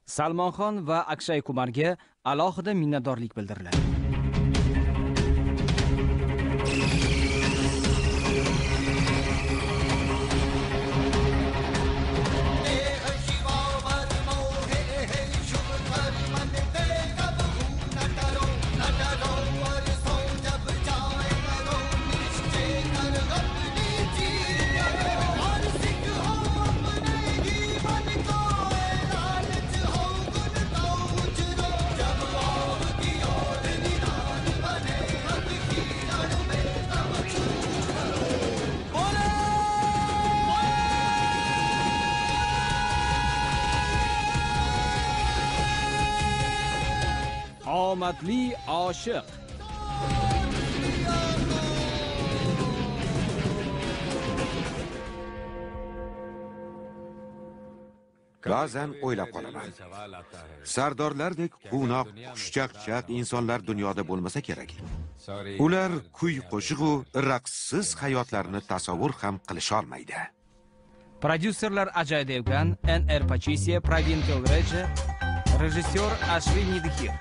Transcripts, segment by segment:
Salmonxon va Akshay Kumarga alohida minnatdorlik bildiriladi. Omadli oshiq. Ba'zan o'ylab qolaman. Sardorlardek quvnoq, xushchaqchaq insonlar dunyoda bo'lmasa kerak. Ular kuy-qo'shiq va raqssiz hayotlarni tasavvur ham qilisha olmaydi. Prodyuserlar Ajay Devgan, N.R. Pachisiya, Pravin Tolreja, rejissyor Ashwini Dikir.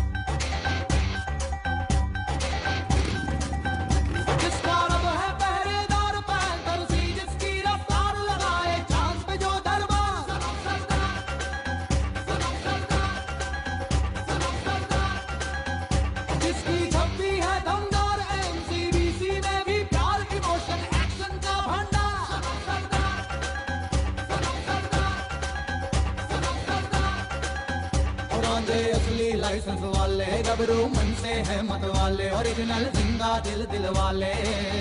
Licence वाले गबरू मन से है मत वाले ओरिजिनल जिंदा दिल दिल वाले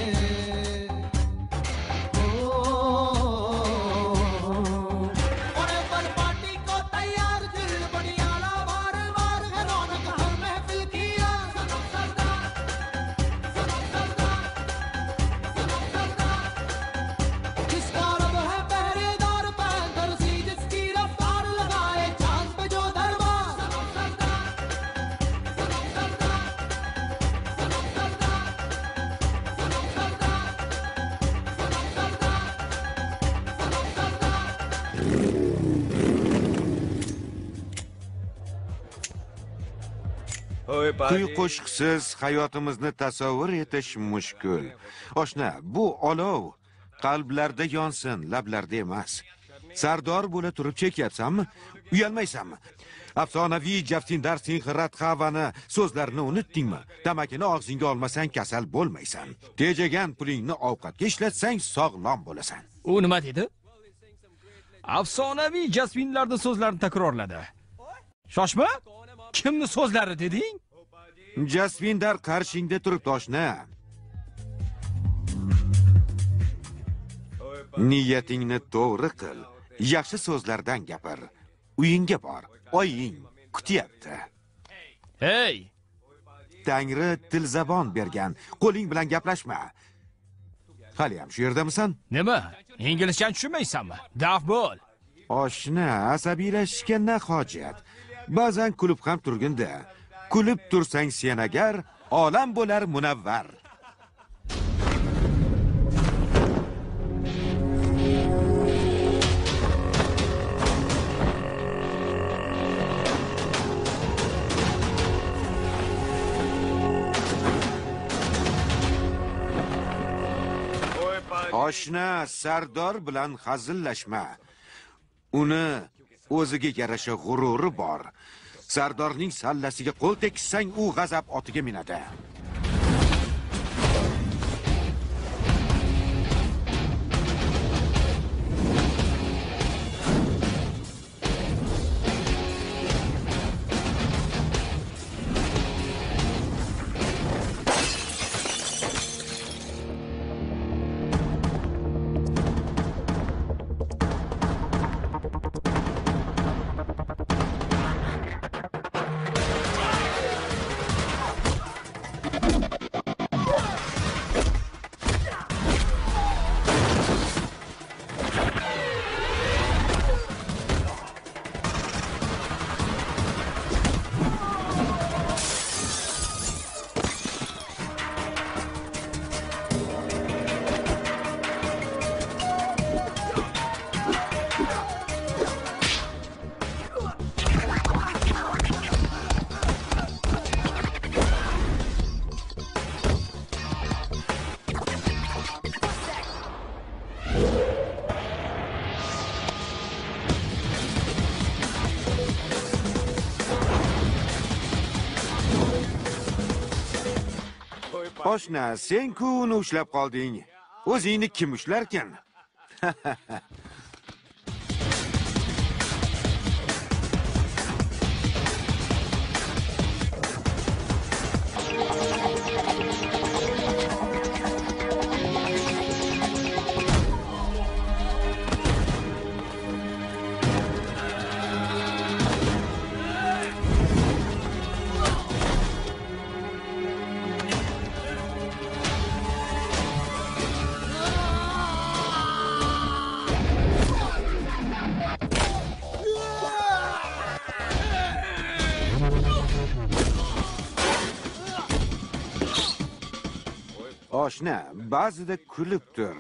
पार्टी को तैयार दिल बनियाला बार बार है रौनक हम महफिल किया जिसका रब है पहरेदार पैंतर सी जिसकी रफ्तार लगाए चांद पे जो दरबार Kuy-qo'shiqsiz hayotimizni tasavvur etish mushkul. Oshna, bu olov qalblarda yonsin, lablarda emas. Sardor bo'la turib chekyapsanmi? Uyalmaysanmi? Afsonaviy Jaftindar Singh Radhavani so'zlarini unutdingmi? Tamakini og'zingga olmasang kasal bo'lmaysan. Tejagan pulingni ovqatga ishlatsang sog'lom bo'lasan. U nima dedi? Afsonaviy Jasminlarning so'zlarini takrorladi. Shoshma? Kimni so'zlari deding? Jasvindar qarshingda turib toshna. Niyatingni to'g'ri qil. Yaxshi so'zlardan gapir. Uyingga bor. Oying kutyapti. Hey! Tangri til zabon bergan. Qo'ling bilan gaplashma. Hali ham shu yerdamisan? Nima? Inglizcha tushunmaysanmi? Daf bo'l. Oshna, asabiylashishga na hojat. Ba'zan kulib ham turganda. Kulib tursang sen agar, olam bo'lar munavvar. Oshna, Sardor bilan hazillashma. Uni o'ziga yarasha g'ururi bor. Sardorning sallasiga qo'l teksang, u g'azab otiga minadi. Oshna, sen-ku uni ushlab qolding. O'zingni kim ushlarkan? Oshna, ba'zida kulib tur.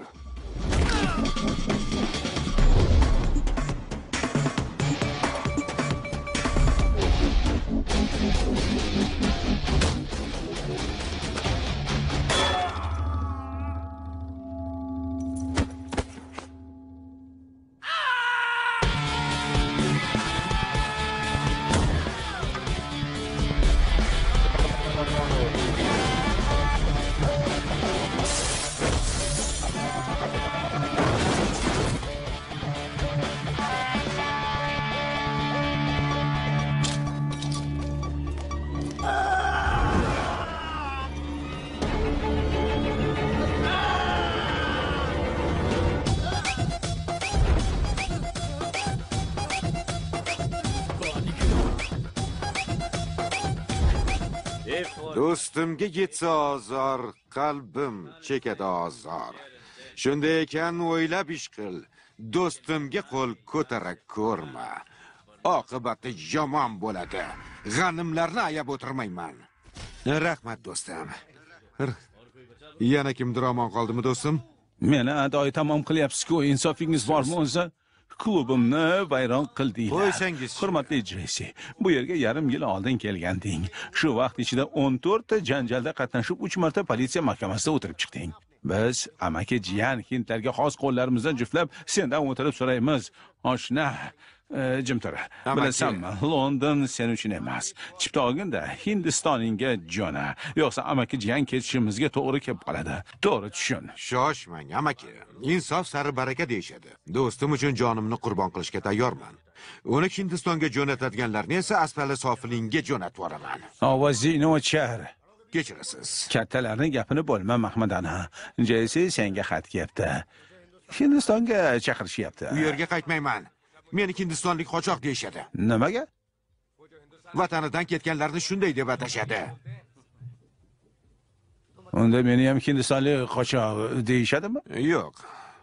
Do'stimga yetsa ozor, qalbim chekadi ozor. Shunday ekan o'ylab ish qil. Do'stimga qo'l ko'tara ko'rma. Oqibati yomon bo'ladi. G'animlarni ayab o'tirmayman. Rahmat do'stim. Yana kimdir omon qoldimi do'stim? Meni adoyi tamom qilyapsiz-ku, insofingiz bormi o'zi? Klubimni vayron qildinglar. Qo'ysangiz. Hurmatli Jesse, bu yerga yarim yil oldin kelganding. Shu vaqt ichida 14 ta janjalda qatnashib, 3 marta politsiya mahkamasida o'tirib chiqding. Biz amaki jiyan hindlarga xos qo'llarimizdan juftlab sendan o'tirib so'raymiz. Oshna, jim tur. Bilasanmi, London sen uchun emas. Chipta olganda Hindistoningga jo'na. Yo'qsa amaki jiyan ketishimizga to'g'ri kelib qoladi. To'g'ri tushun. Shoshmang, amaki. Insof sari baraka deyishadi. Do'stim uchun jonimni qurbon qilishga tayyorman. Uni Hindistonga jo'natadiganlarni esa asfali sofilingga jo'natib yuboraman. Ovozingni o'chir. Kechirasiz. Kattalarning gapini bo'lma, Mahmud ana. Jesse senga xat kelibdi. Hindistonga chaqirishyapti. U yerga qaytmayman. Meni hindistonlik qochoq deyishadi. Nimaga? Vatanidan ketganlarni shunday deb atashadi. Unda meni ham hindistonlik qochoq deyishadimi? Yo'q.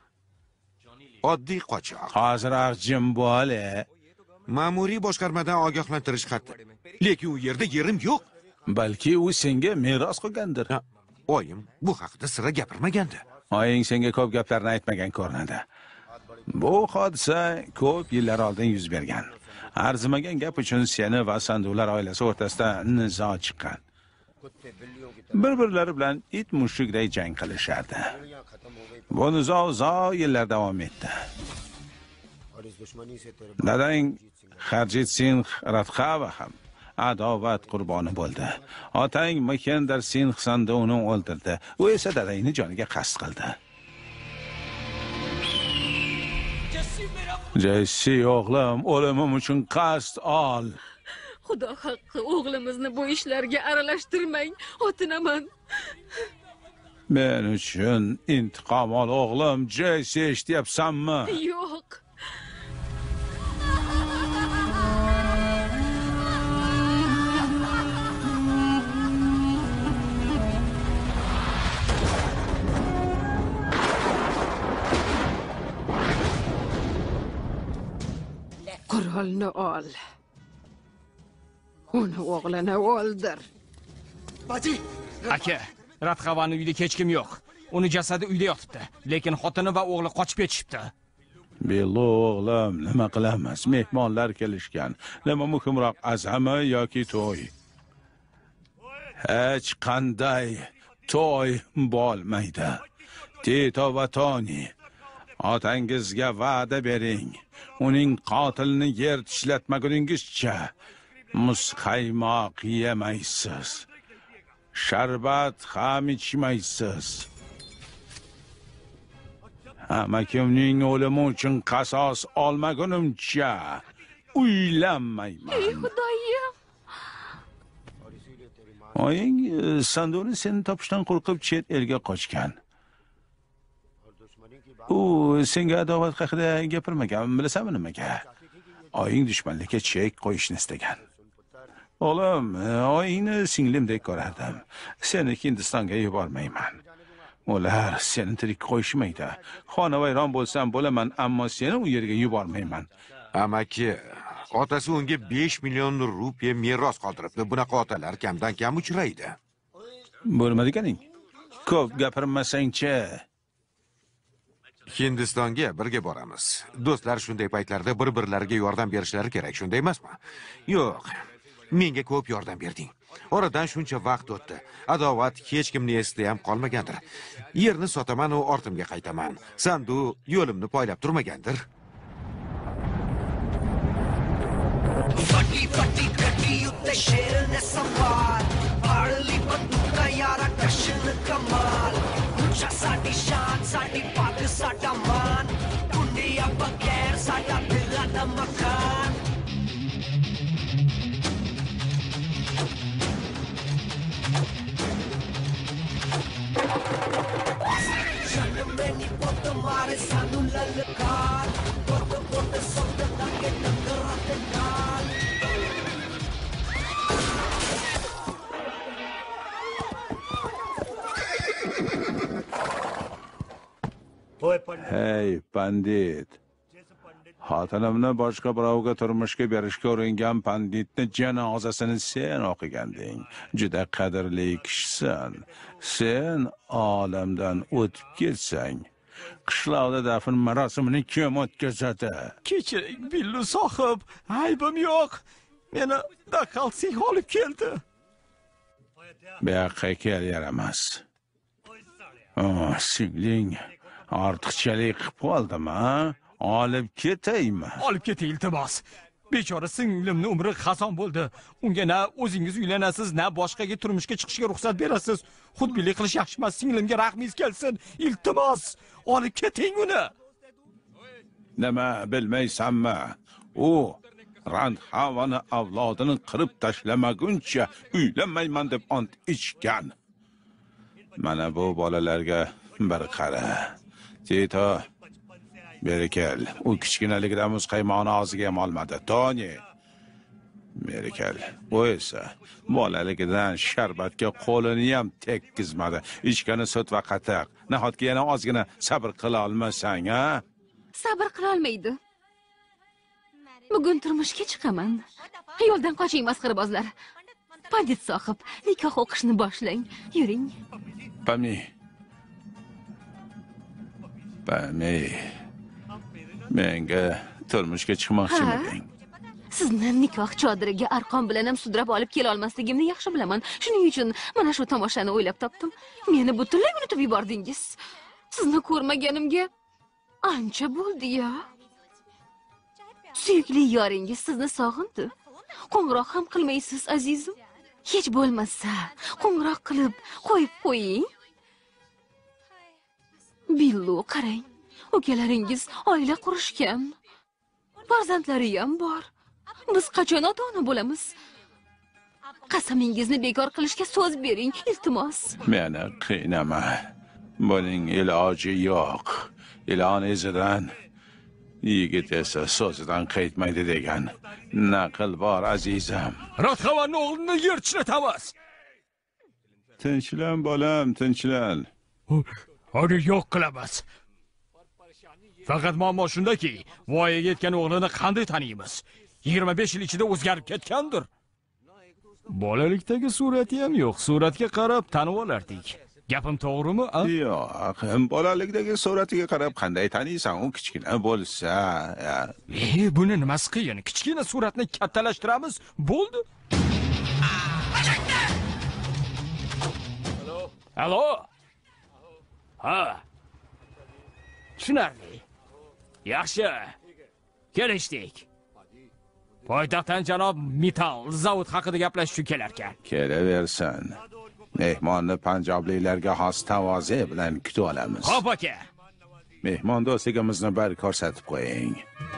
Oddiy qochoq. Hozirroq jim bo'l. Ma'muriy boshqarmadan ogohlantirish xati. Lekin u yerda yerim yo'q. Balki u senga meros qolgandir. Oyim bu haqda sira gapirmagandi. Oying senga ko'p gaplarni aytmagan ko'rinadi. Bu hodisa ko'p yillar oldin yuz bergan. Arzimagan gap uchun seni va Sandular oilasi o'rtasida nizo chiqqan. Bir-birlari bilan it mushukday jang qilishardi. Bu nizo uzoq yillar davom etdi. Dadang Harjit Singh Radhava ham adovat qurboni bo'ldi. Otang Mahendra Singh Sandhu uni o'ldirdi. U esa dadangni joniga qasd qildi. Jesse o'g'lim, o'limim uchun qasd ol. Xudo haqqi, o'g'limizni bu ishlarga aralashtirmang. Otinaman. Men uchun intiqom ol o'g'lim. Jesse, eshityapsanmi? Yo'q. Qurolni ol. Uni o'g'lini o'ldir. Aka, Radhavaning uyida hech kim yo'q. Uni jasadi uyda yotibdi, lekin xotini va o'g'li qochib ketishibdi. Billo o'g'lim, nima qilamiz? Mehmonlar kelishgan. Nima muhimroq, azami yoki to'y? Hech qanday to'y bo'lmaydi. Tito va Toni, otangizga va'da bering. Uning qotilini yer tishlatmaguningizcha muzqaymoq yemaysiz. sharbat ham ichmaysiz. Amakimning o'limi uchun qasos olmagunimcha uylanmayman. Ey Xudoyim. Oying Sanduni seni topishdan qo'rqib chet elga qochgan. U senga adovat haqida gapirmagan, bilasanmi nimaga? Oying dushmanlikka chek qo'yishni istagan. O'g'lim, oyingni singlimdek ko'rardim. Seni Hindistonga yubormayman. Ular seni tirik qo'yishmaydi. Xonavayron bo'lsam bo'laman, ammo seni u yerga yubormayman. Amaki, otasi unga 5 million rupiya meros qoldiribdi. Bunaqa otalar kamdan kam uchraydi. Bo'lmadikaning. Ko'p gapirmasang-chi. Hindistonga birga boramiz. Do'stlar shunday paytlarda bir-birlariga yordam berishlari kerak, shunday emasmi? Yo'q. Menga ko'p yordam berding. Oradan shuncha vaqt o'tdi. Adovat hech kimni esida ham qolmagandir. Yerni sotaman u ortimga qaytaman. Sandu yo'limni poylab turmagandir. Fatti fatti katti utte sherne sambar Parli banduka yara kashin kamal Ucha sadi shan sadi pak sada man Dunia bagair sada dila da makan Jangan meni foto mare sanu lalakar Foto foto sonda take tangerat tekal Hey pandit. Xotinimni boshqa birovga turmushga berishga uringan panditni janozasini sen o'qiganding. Juda qadrli kishisan. Sen olamdan o'tib ketsang, qishloqda dafn marosimini kim o'tkazadi? Kechiring, Billu sohib. Aybim yo'q. Meni daqalsik olib keldi. Bu yoqqa kel, yaramas. Singling ortiqchalik qilib qoldimi? Olib ketaymi? Olib keting, iltimos. Bechora singlimni umri xazon bo'ldi. Unga na o'zingiz uylanasiz, na boshqaga turmushga chiqishga ruxsat berasiz. Xudbinlik qilish yaxshi emas. Singlimga rahmingiz kelsin. Iltimos, olib keting uni. Nima bilmaysanmi? U Randhavani avlodini qirib tashlamaguncha uylanmayman deb ont ichgan. Mana bu bolalarga bir qara. Tito, beri kel. U kichkinaligida muzqaymoqni og'ziga ham olmadi. Toni, beri kel. U esa bolaligidan sharbatga qo'lini ham tekkizmadi. Ichgani sut va qatiq. Nahotki yana ozgina sabr qila olmasang, ha? Sabr qila olmaydi. Bugun turmushga chiqaman. Yo'ldan qoching, masxarabozlar. Pandit sohib, nikoh o'qishni boshlang. Yuring. Pami. Menga turmushga chiqmoqchimiding? Sizni nikoh chodiriga arqon bilan ham sudrab olib kela olmasligimni yaxshi bilaman. Shuning uchun mana shu tomoshani o'ylab topdim. Meni butunlay unutib yubordingiz. Sizni ko'rmaganimga ancha bo'ldi-ya. Suyukli yoringiz sizni sog'indi. Qo'ng'iroq ham qilmaysiz, azizim. Hech bo'lmasa, qo'ng'iroq qilib qo'yib qo'ying. Billu, qarang. Ukalaringiz oila qurishgan. Farzandlari ham bor. Biz qachon ota-ona bo'lamiz? Qasamingizni bekor qilishga so'z bering, iltimos. Meni qiynama. Buning iloji yo'q. Ilon izidan yigit esa so'zidan qaytmaydi degan naql bor, azizam. Radhavanning o'g'lini yer chitamiz. Tinchlan bolam, tinchlan. Uni yo'q qilamiz. Faqat muammo shundaki, voyaga yetgan o'g'lini qanday taniymiz? 25 yil ichida o'zgarib ketgandir. Bolalikdagi surati ham yo'q. Suratga qarab tanib olardik. Gapim to'g'rimi? Yo'q, bolalikdagi suratiga qarab qanday taniysan? U kichkina bo'lsa. Buni nimasi qiyin? Kichkina suratni kattalashtiramiz, bo'ldi. Alo? Ha. Tushunarli. Yaxshi. Kelishdik. Poytaxtdan janob metall zavod haqida gaplashish uchun kelar ekan. Kelaversin. mehmonni panjoblilarga xos tavoze bilan kutib olamiz. Xo'p aka. Mehmon do'stligimizni bir ko'rsatib qo'ying.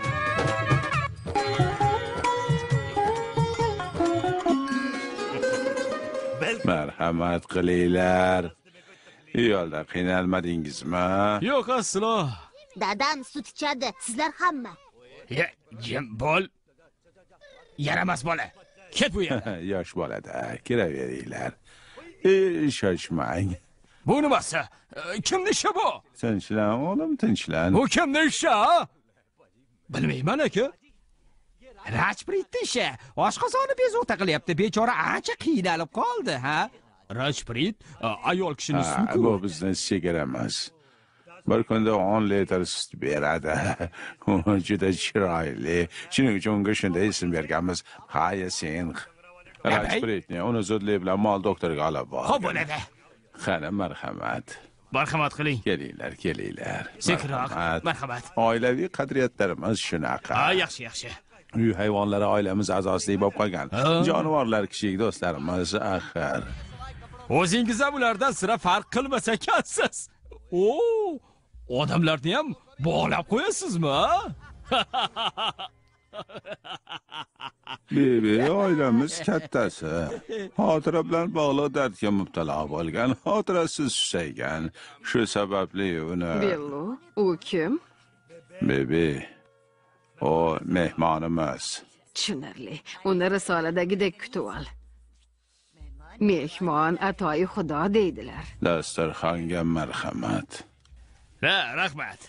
Marhamat qilinglar. Yo'lda qiynalmadingizmi? Yo'q aslo. Dadam sut ichadi, sizlar hamma. Jim bo'l. Yaramas bola. Ket bu yerdan. Yosh bolada, kiraveringlar. Shoshmang. Bu nimasi? Kimning ishi bu? Tinchlan, o'g'lim, tinchlan. Bu kimning ishi, ha? Bilmayman aka. Rajpritning ishi. Oshqozoni bezovta qilyapti. Bechora ancha qiynalib qoldi, ha? Rajprit ayol kishining suti. Bu bizning chegara emas. Bir kunda 10 litr sut beradi. U juda chiroyli. Shuning uchun unga shunday ism berganmiz. Hayasing. Rajpritni uni zudlik bilan mol doktoriga olib bor. Xo'p bo'ladi. Qani, marhamat. Marhamat qiling. Kelinglar. Sekroq. Marhamat. Oilaviy qadriyatlarimiz shunaqa. Yaxshi, yaxshi. Uy hayvonlari oilamiz a'zosidek bo'lib qolgan. Jonivorlar kishilik do'stlarimiz axir. O'zingiz ham ulardan sira farq qilmas ekansiz. Odamlarni ham bog'lab qo'yasizmi? Bebe, oilamiz kattasi. Xotira bilan bog'liq dardga mubtalo bo'lgan, xotirasiz susaygan. Shu sababli uni... Bello, u kim? Bebe, o mehmonimiz. Tushunarli. Uni risoladagidek kutib ol. Mehmon atoyi xudo deydilar. Dasturxonga marhamat. Rahmat.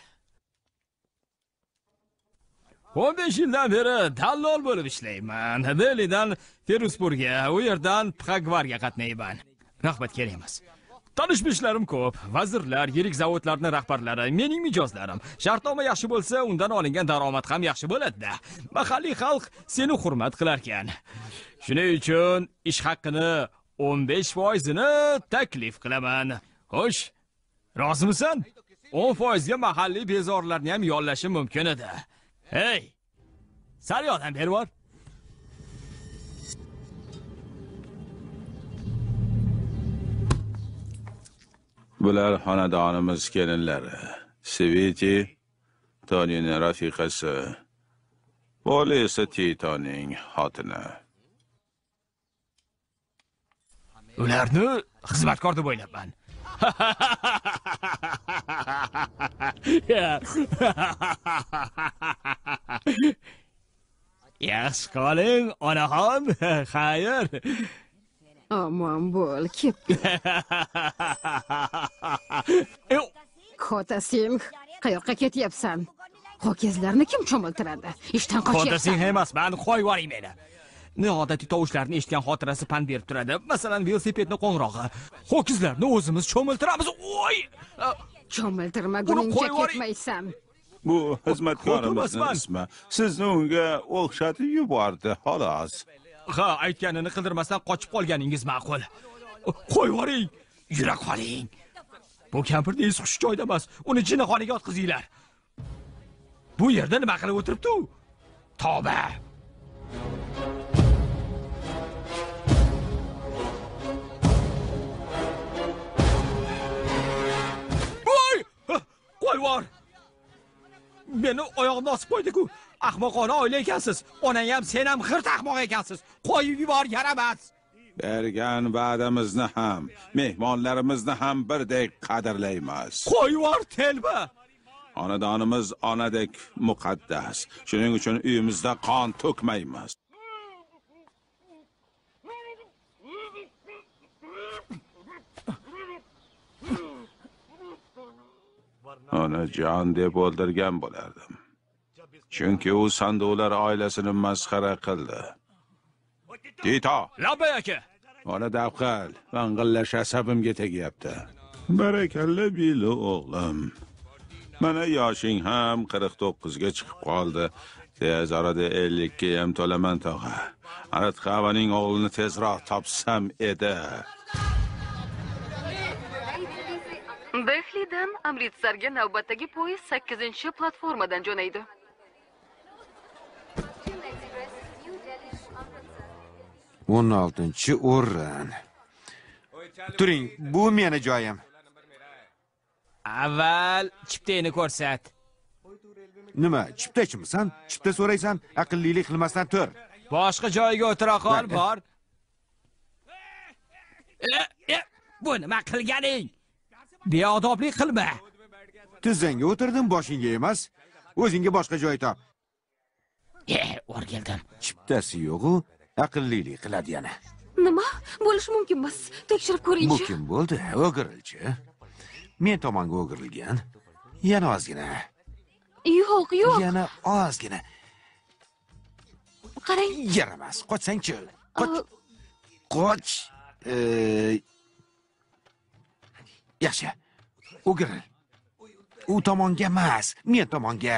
15 yildan beri dallol bo'lib ishlayman. Delhidan Feruzpurga, u yerdan Pxagvarga qatnayman. Rahmat kerak emas. Tanishmishlarim ko'p. Vazirlar, yirik zavodlarning rahbarlari, mening mijozlarim. Shartnoma yaxshi bo'lsa, undan olingan daromad ham yaxshi bo'ladi-da. Mahalliy xalq seni hurmat qilar ekan. Shuning uchun ish haqqini 15%ni taklif qilaman. Xo'sh, rozimisan? 10% ga mahalliy bezorlarni ham yollashim mumkin edi. Hey! Sal yordam berib bor. Bular xonadonimiz kelinlari. Sveti, Tonining rafiqasi. Bola esa Titoning xotini. Ularni xizmatkor deb o'ylabman. Yaxshi qoling, onaxon. Xayr. Aman bo'l, ketdi. Xotasing, qayoqqa ketyapsan? Ho'kizlarni kim cho'miltiradi? Ishdan qochyapsan. Xotasing emas, men qo'yib yuboring meni. Noodatiy tovushlarni eshitgan xotirasi pand berib turadi. Masalan, velosipedni qo'ng'irog'i. Ho'kizlarni o'zimiz cho'miltiramiz. Voy! Cho'miltirmaguningcha ketmaysan. Bu xizmatkorimizning ismi. Sizni unga o'xshatib yubordi, xolos. Ha, aytganini qildirmasdan qochib qolganingiz ma'qul. Qo'yib yuboring. Yura qoling. Bu kampirning esi xush joyda emas. Uni jinnixonaga yotqizinglar. Bu yerda nima qilib o'tiribdi u? Tavba. Qo'yvor. Meni oyog'imni osib qo'ydi-ku. Ahmoqona oila ekansiz. Onang ham, sen ham g'irt ahmoq ekansiz. Qo'yib yubor, yaramas. Bergan va'damizni ham, mehmonlarimizni ham birdek qadrlaymiz. Qo'yib yubor, telba. Xonadonimiz onadek muqaddas. Shuning uchun uyimizda qon to'kmaymiz. Uni jon deb o'ldirgan bo'lardim. Chunki u sanduqlar oilasini masxara qildi. Tito! Labbay aka! Ona davqal, vang'illash asabimga tegyapti. Barakalla Bilo o'g'lim. Mana yoshing ham 49 ga chiqib qoldi. Tez orada 50 ga ham to'laman tog'a. Arat Xavaning o'g'lini tezroq topsam edi. Dehlidan Amritsarga navbatdagi poyezd 8-platformadan jo'naydi. O'n 16-o'rin. Turing, bu meni joyim. Avval chiptangni ko'rsat. Nima, chiptachimisan? Chipta so'raysan, aqllilik qilmasdan tur. Boshqa joyga o'tira qol, bor. Bu nima qilganing? Beodoblik qilma. Tizzangga o'tirdim, boshingga emas. O'zingga boshqa joy top. O'rgildim. Chiptasi yo'q-u, aqllilik qiladi yana. Nima? Bo'lishi mumkin emas. Tekshirib Bu ko'ring-chi. kim bo'ldi? O'girilchi. Men tomonga o'girilgan. Yana ozgina. Yo'q, yo'q. Yana ozgina. Qarang. Yaramas. Qochsang-chi. Qoch. Qoch. Yaxshi. O'giril. U tomonga emas, men tomonga.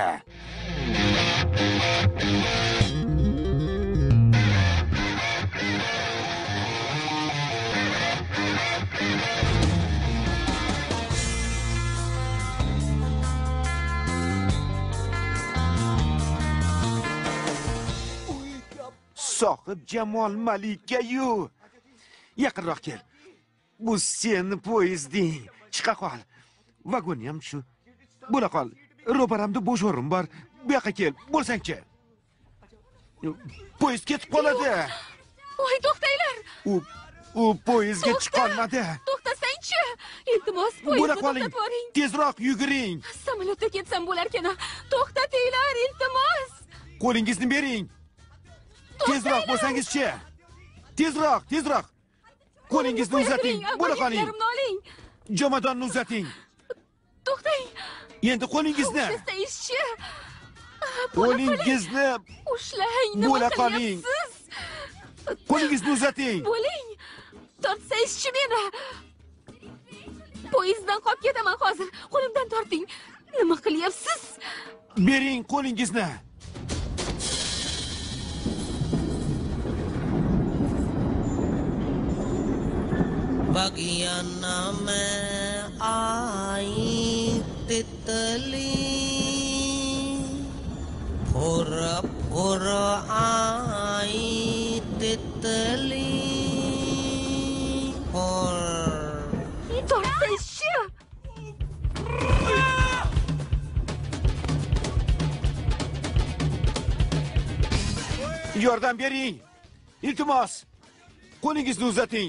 Sohib Jamol Malikayu. Yaqinroq kel. Bu sen poyezding. Chiqa qol. Vagonni ham shu. Bo'la qol. Ro'paramda bo'sh o'rin bor. Bu yoqqa kel. Bo'lsang-chi. Poyezd ketib qoladi. Voy, to'xtanglar. U poyezdga chiqolmadi. To'xtasang-chi. Iltimos, Bo'la poyezdni qoling. to'xtatib yuboring. Tezroq yuguring. Samolyotda ketsam bo'larkan. To'xtatinglar, iltimos. Qo'lingizni bering. Tezroq bo'lsangiz-chi. Tezroq. Qo'lingizni uzating. Bo'la qoling. Qo'llarimni oling. Jomadonni uzating. To'xtang. Endi qo'lingizni. Ushlashchi. Qo'lingizni Ushlang. Bo'la Nima qoling. qilyapsiz? Qo'lingizni uzating. Bo'ling. Tortsangizchi meni. Poyezddan qolib ketaman hozir. Qo'limdan torting. Nima qilyapsiz? Bering qo'lingizni. Bagiana में आई तितली फुर फुर आई तितली फुर Tortsangizchi. Yordam bering. Iltimos. Qo'lingizni uzating.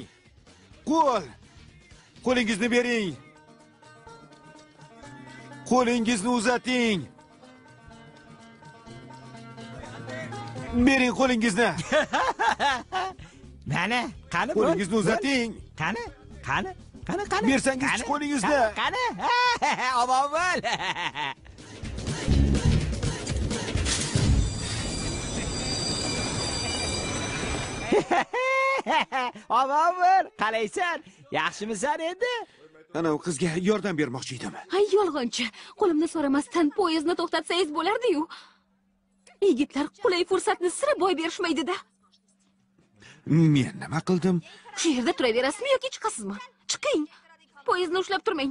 Qo'lingizni bering. Qo'lingizni uzating. Bering qo'lingizni. Mana, qani bu? Qo'lingizni uzating. Qani? Bersangiz qo'lingizni. Qani? Omon bo'l. Omon bo'l. Qalaysan? Yaxshimisan endi? Ana u qizga yordam bermoqchi edim. Ay, yolg'onchi. Qo'limni so'ramasdan poyezdni to'xtatsangiz bo'lardi-yu. Yigitlar qulay fursatni sira boy berishmaydi-da. Men nima qildim? Shu yerda turaverasizmi yoki chiqasizmi? Chiqing. Poyezdni ushlab turmang.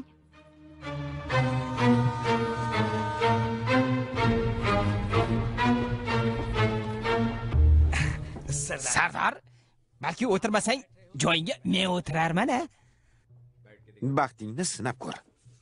Sardor, balki o'tirmasang, joyingga men o'tirarman-a? Baxtingni sinab ko'r.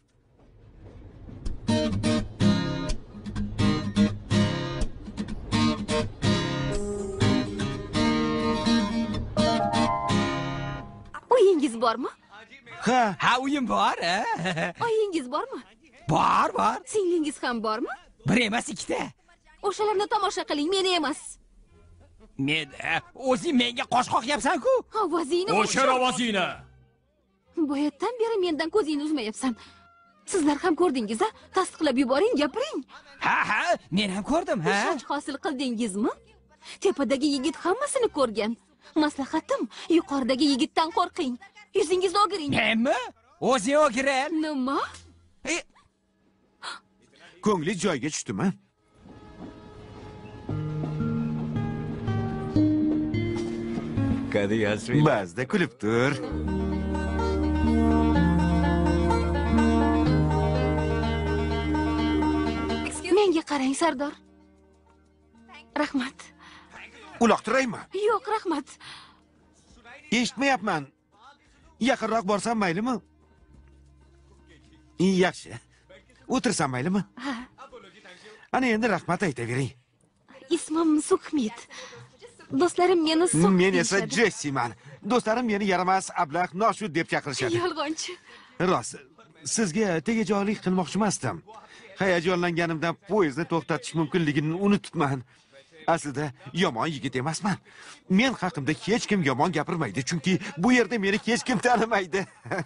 Oyingiz bormi? Ha, Uyim bor, a? Oyingiz bormi? Bor. Singlingiz ham bormi? Bir emas, ikkita. O'shalarni tomosha qiling, meni emas. Men o'zing menga qosh qoqyapsan-ku. Ovozingni O'shir ovozingni. Boyatdan beri mendan ko'zingni uzmayapsan. Sizlar ham ko'rdingiz-a? Tasdiqlab yuboring, gapiring. Ha, men ham ko'rdim, ha. Ishonch hosil qildingizmi? Tepadagi yigit hammasini ko'rgan. Maslahatim, yuqoridagi yigitdan qo'rqing. Yuzingizni o'giring. Menmi? O'zing o'giril. Nima? Ko'ngli joyiga tushdimi? Ba'zida kulib tur. Menga qarang, Sardor. Rahmat. Uloqtiraymi? Yo'q, rahmat. Eshitmayapman. Yaqinroq borsam maylimi? Yaxshi. O'tirsam maylimi? Ha, Ana endi rahmat aytavering. ismim Sukhmit. Do'stlarim meni Suk Men esa deyishadi. Jessiman. Do'stlarim meni yaramas, ablah, noshud deb chaqirishadi. Yolg'onchi. Rost, sizga tegajoqlik qilmoqchi emasdim. Hayajonlanganimdan poyezdni to'xtatish mumkinligini unutibman. Aslida yomon yigit emasman. Men haqimda hech kim yomon gapirmaydi, chunki bu yerda meni hech kim tanimaydi.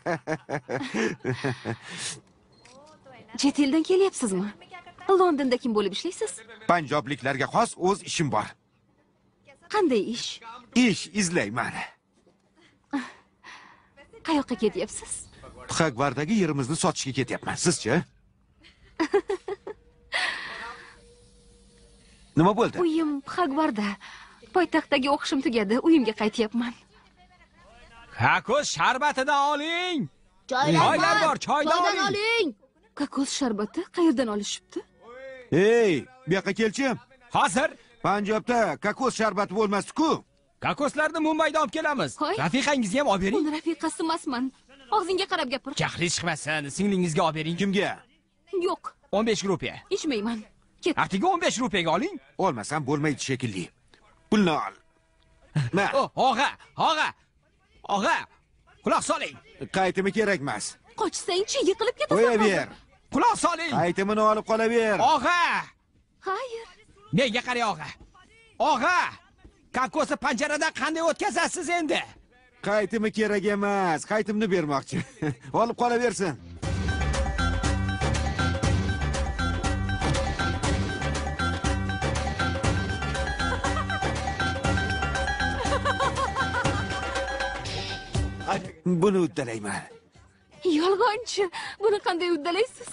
Chet eldan kelyapsizmi? Londonda kim bo'lib ishlaysiz? Panjobliklarga xos o'z ishim bor. Qanday ish? Ish izlayman. Qayoqqa ketyapsiz? Xagvardagi yerimizni sotishga ketyapman. Sizchi? Nima bo'ldi? Uyim Xagvarda. Poytaxtdagi o'qishim tugadi, uyimga qaytyapman. Kokos sharbatidan oling. Choylar bor, choydan choydan oling. oling. Kokos sharbati qayerdan olishibdi? Ey, bu yoqqa kelchi. Hozir Panjobda kokos sharbati bo'lmasdi-ku. kokoslarni Mumbaydan olib kelamiz. Hoy. Rafiqangizni ham olib bering. Uni rafiqasi emasman. Og'zingga qarab gapir. Jahli chiqmasin, singlingizga olib bering. Kimga? Yo'q, 15 rupiya. ichmayman. Ket. Aftiga 15 rupiyaga oling. Olmasam bo'lmaydi shekilli. Pulni ol. Ma, Og'a, og'a. Og'a, quloq soling. qaytimi kerak emas. Qochsang-chi, yiqilib ketasan. Qo'yaver. Quloq soling. Qaytimini olib qolaver. Og'a, Xayr. menga qarang og'a. Og'a, kokosni panjaradan qanday o'tkazasiz endi? Qaytimi kerak emas. Qaytimni bermoqchi. Olib qolaversin. Buni uddalayman. Yolg'onchi. Buni qanday uddalaysiz?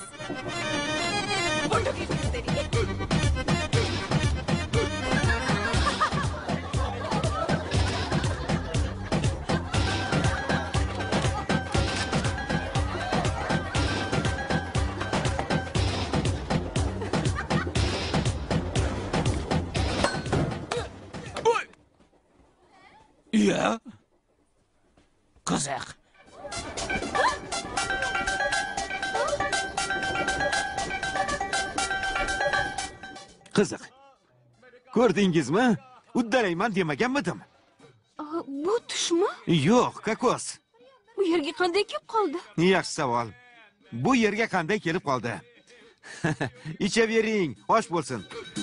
Iya. Qiziq. Qiziq. Ko'rdingizmi? Uddalayman demaganmidim? Bu tushmi? Yo'q, kokos. Bu yerga qanday kelib qoldi? Yaxshi savol. Bu yerga qanday kelib qoldi? Ichavering, osh bo'lsin.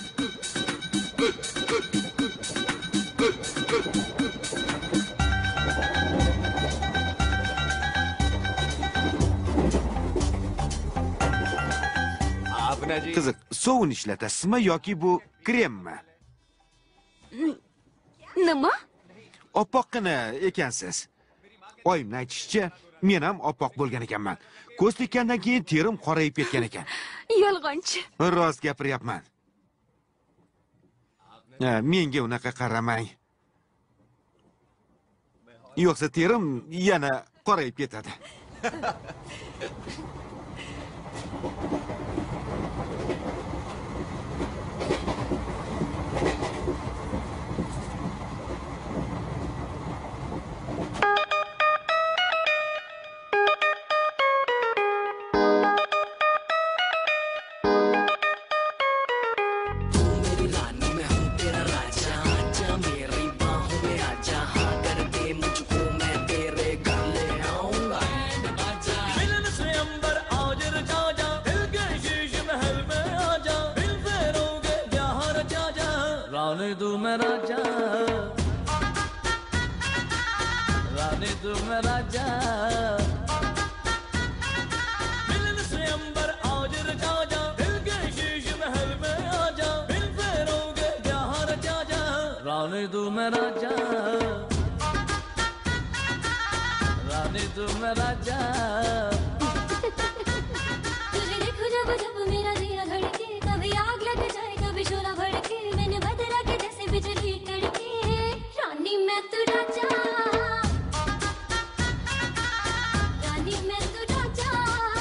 Qiziq, sovun ishlatasizmi yoki bu kremmi? Nima? Oppoqqina ekansiz. Oyimning aytishicha, men ham oppoq bo'lgan ekanman. Ko'z tekkandan keyin terim qorayib ketgan ekan. Yolg'onchi. Rost gapiryapman. Menga unaqa qaramang. Yo'qsa terim yana qorayib ketadi. रानी तू मेरा जा रानी तू मेरा जा मिलन से अंबर आज रचा जा दिल के शीश महल में आ जा बिन फेरों के जहाँ रचा जा रानी तू मेरा जा रानी तू मेरा जा तुझे देखो जब जब मेरा जिया धड़के कभी आग लग जाए कभी शोला भड़के मैंने बदला के जैसे बिजली कड़के रानी मैं तू राजा रानी मैं तू राजा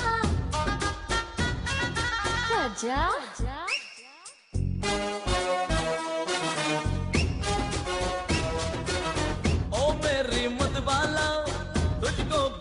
राजा ओ मेरी मतवाला तुझको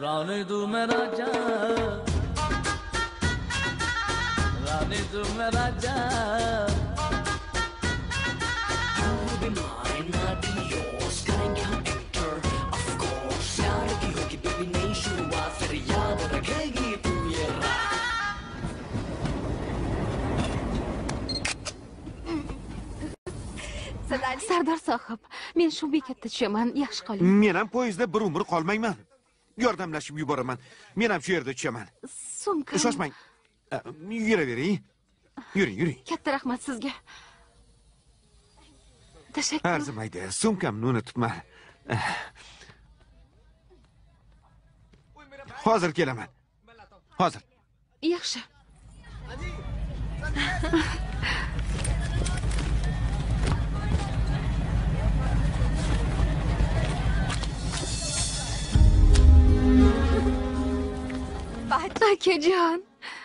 रानी तू मैं राजा रानी तू मैं राजा Sardor sohib, men shu bekatda tushaman, yaxshi qoling. Men ham poyezdda bir umr qolmayman. Yordamlashib yuboraman. Men ham shu yerda tushaman. Sumka. Shoshmang. Yuravering. Yuring. Katta rahmat sizga. Tashakkur. Arzimaydi. Sumkamni unutibman. Hozir kelaman. Hozir. Yaxshi. Akajon.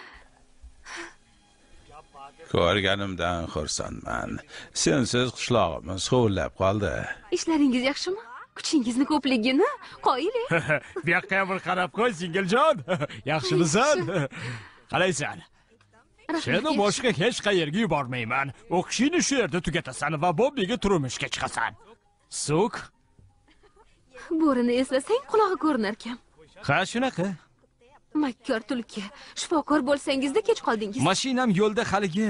Ko'rganimdan xursandman. Sensiz qishlog'imiz huvillab qoldi. Ishlaringiz yaxshimi? Kuchingizni ko'pligini qo'yiling. Bu yoqqa bir qarab qo'y, singiljon. Yaxshimisan? Qalaysan? Seni boshqa hech qayerga yubormayman. O'qishingni shu yerda tugatasan va Bobbiga turmushga chiqasan. Suk. Bo'rini eslasang qulog'i ko'rinar ekan. Ha, shunaqa. Makkor tulki. Shifokor bo'lsangizda kech qoldingiz. Mashinam yo'lda haligi.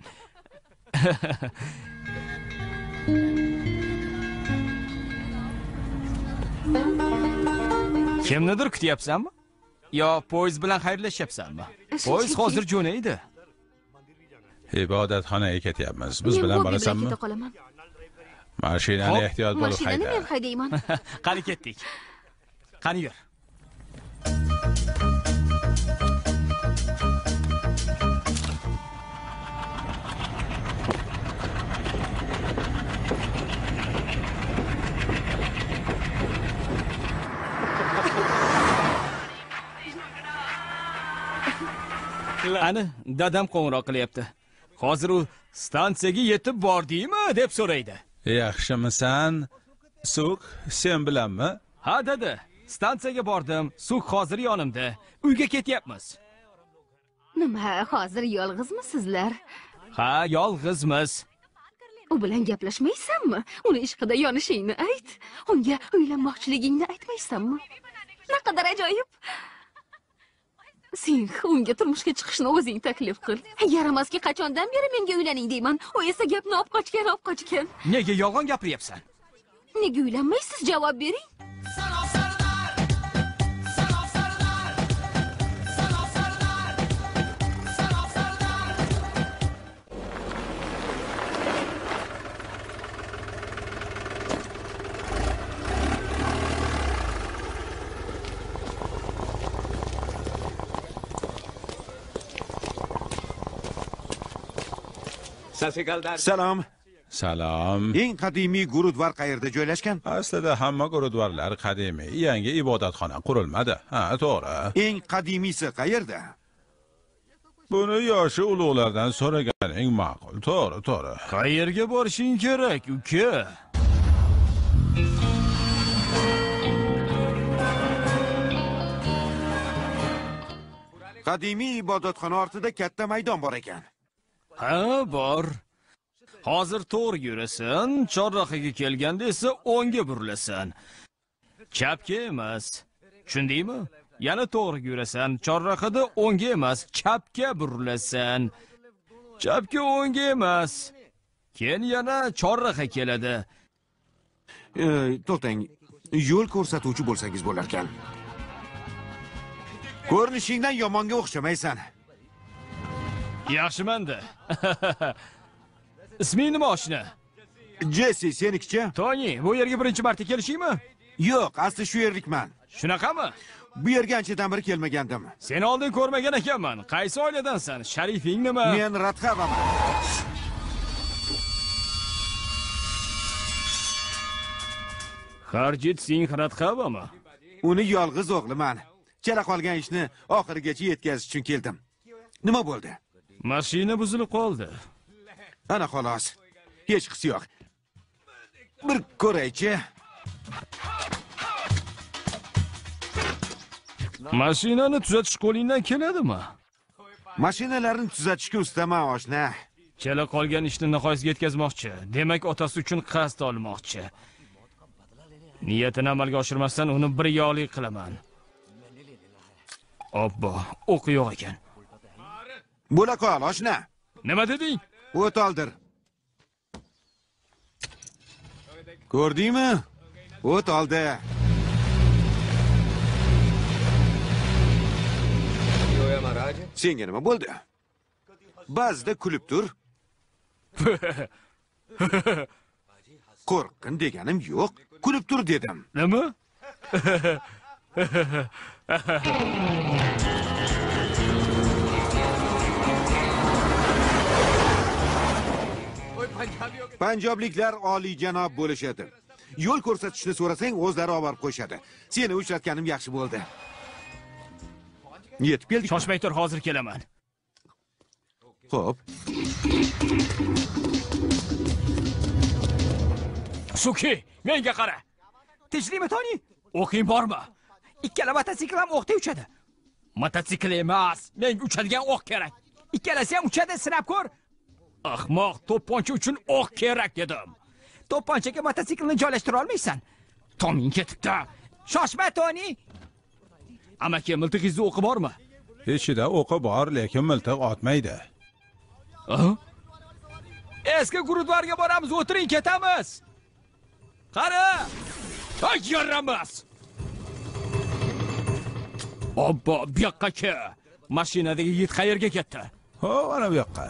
Kimnidir kutyapsanmi? Yo poyezd bilan xayrlashyapsanmi? Poyezd hozir jo'naydi. Ibodatxonaga ketyapmiz. Biz bilan borasanmi? Mashinani ehtiyot bo'lib hayda. Mashinani men haydayman. Qani ketdik. Qani yur. Ani, dadam qo'ng'iroq qilyapti. Hozir u stansiyaga yetib bordingmi deb so'raydi. Yaxshimisan? Suk, sen bilanmi? Ha, dada. Stansiyaga bordim. Suk hozir yonimda. Uyga ketyapmiz. Nima, hozir yolg'izmisizlar? Ha, yolg'izmiz. U bilan gaplashmaysanmi? Uni ishqida yonishingni ayt. Unga uylanmoqchiligingni aytmaysanmi? Naqadar ajoyib. Sen unga turmushga chiqishni o'zing taklif qil. Yaramasga qachondan beri menga uylaning deyman. U esa gapni olib qochgan. Nega yolg'on gapiryapsan? Nega uylanmaysiz? Javob bering. Salom. Salom. Eng qadimiy gurudvar qayerda joylashgan? Aslida hamma gurudvarlar qadimiy, yangi ibodatxona qurilmadi. Ha, to'g'ri. Eng qadimiysi qayerda? Buni yoshi ulug'lardan so'raganing ma'qul. To'g'ri. Qayerga borishing kerak, uka? Qadimiy ibodatxona ortida katta maydon bor ekan. Ha, bor. Hozir to'g'ri yurasan, chorrahaga kelganda esa o'ngga burilasan. Chapga emas. Tushundingmi? Yana to'g'ri yurasan, chorrahada o'ngga emas, chapga burilasan. Chapga o'ngga emas. Keyin yana chorraha keladi. To'xtang. Yo'l ko'rsatuvchi bo'lsangiz bo'lar ekan. Ko'rinishingdan yomonga o'xshamaysan. Yaxshimanda. Isming nima oshna? Jesse, senikichi? Tony, bu yerga birinchi marta kelishingmi? Yo'q, asli shu yerlikman. Shunaqami? Bu yerga anchadan beri kelmagandim. Seni oldin ko'rmagan ekanman. Qaysi oiladansan? Sharifing nima? Men Radxavaman. Harjit Singh Radxavami? Uni yolg'iz o'g'liman. Chala qolgan ishni oxirigacha yetkazish uchun keldim. Nima bo'ldi? Mashina buzilib qoldi. Ana xolos. Hech qisi yo'q. Bir ko'raychi. Mashinani tuzatish qo'lingdan keladimi? Mashinalarni tuzatishga ustaman oshna. Chala qolgan ishni nihoyasiga yetkazmoqchi. Demak, otasi uchun qasd olmoqchi. Niyatini amalga oshirmasdan uni bir yo'qlik qilaman. Obbo, o'q yo'q ekan. Bo'la qol oshna. Nima deding? O't oldir. Ko'rdingmi? O't oldi. Senga nima bo'ldi? Ba'zida kulib tur. Qo'rqin deganim yo'q. Kulib tur dedim. Nima? Panjobliklar oliyjanob bo'lishadi. Yo'l ko'rsatishni so'rasang, o'zlari olib borib qo'yishadi. Seni uchratganim yaxshi bo'ldi. Yetib keldik. Shoshmay tur, hozir kelaman. Xo'p. Suki, menga qara. Tinchlikmi, Toni? O'qing bormi? Ikkala mototsikl ham o'qda uchadi. Mototsikl emas, menga uchadigan o'q kerak. Ikkalasi ham uchadi, sinab ko'r. Ahmoq, to'pponcha uchun o'q kerak dedim. To'pponchaga mototsiklni joylashtira olmaysan. Toming ketibdi. Shoshma, Toni. Amaki, miltig'ingizda o'qi bormi? Ichida o'qi bor, lekin miltiq otmaydi. Eski gurudvarga boramiz, o'tiring, ketamiz. Qara! Ay, yaramas. Obbo, bu yoqqa ke. Mashinadagi yigit qayerga ketdi? Ho, ana bu yoqqa.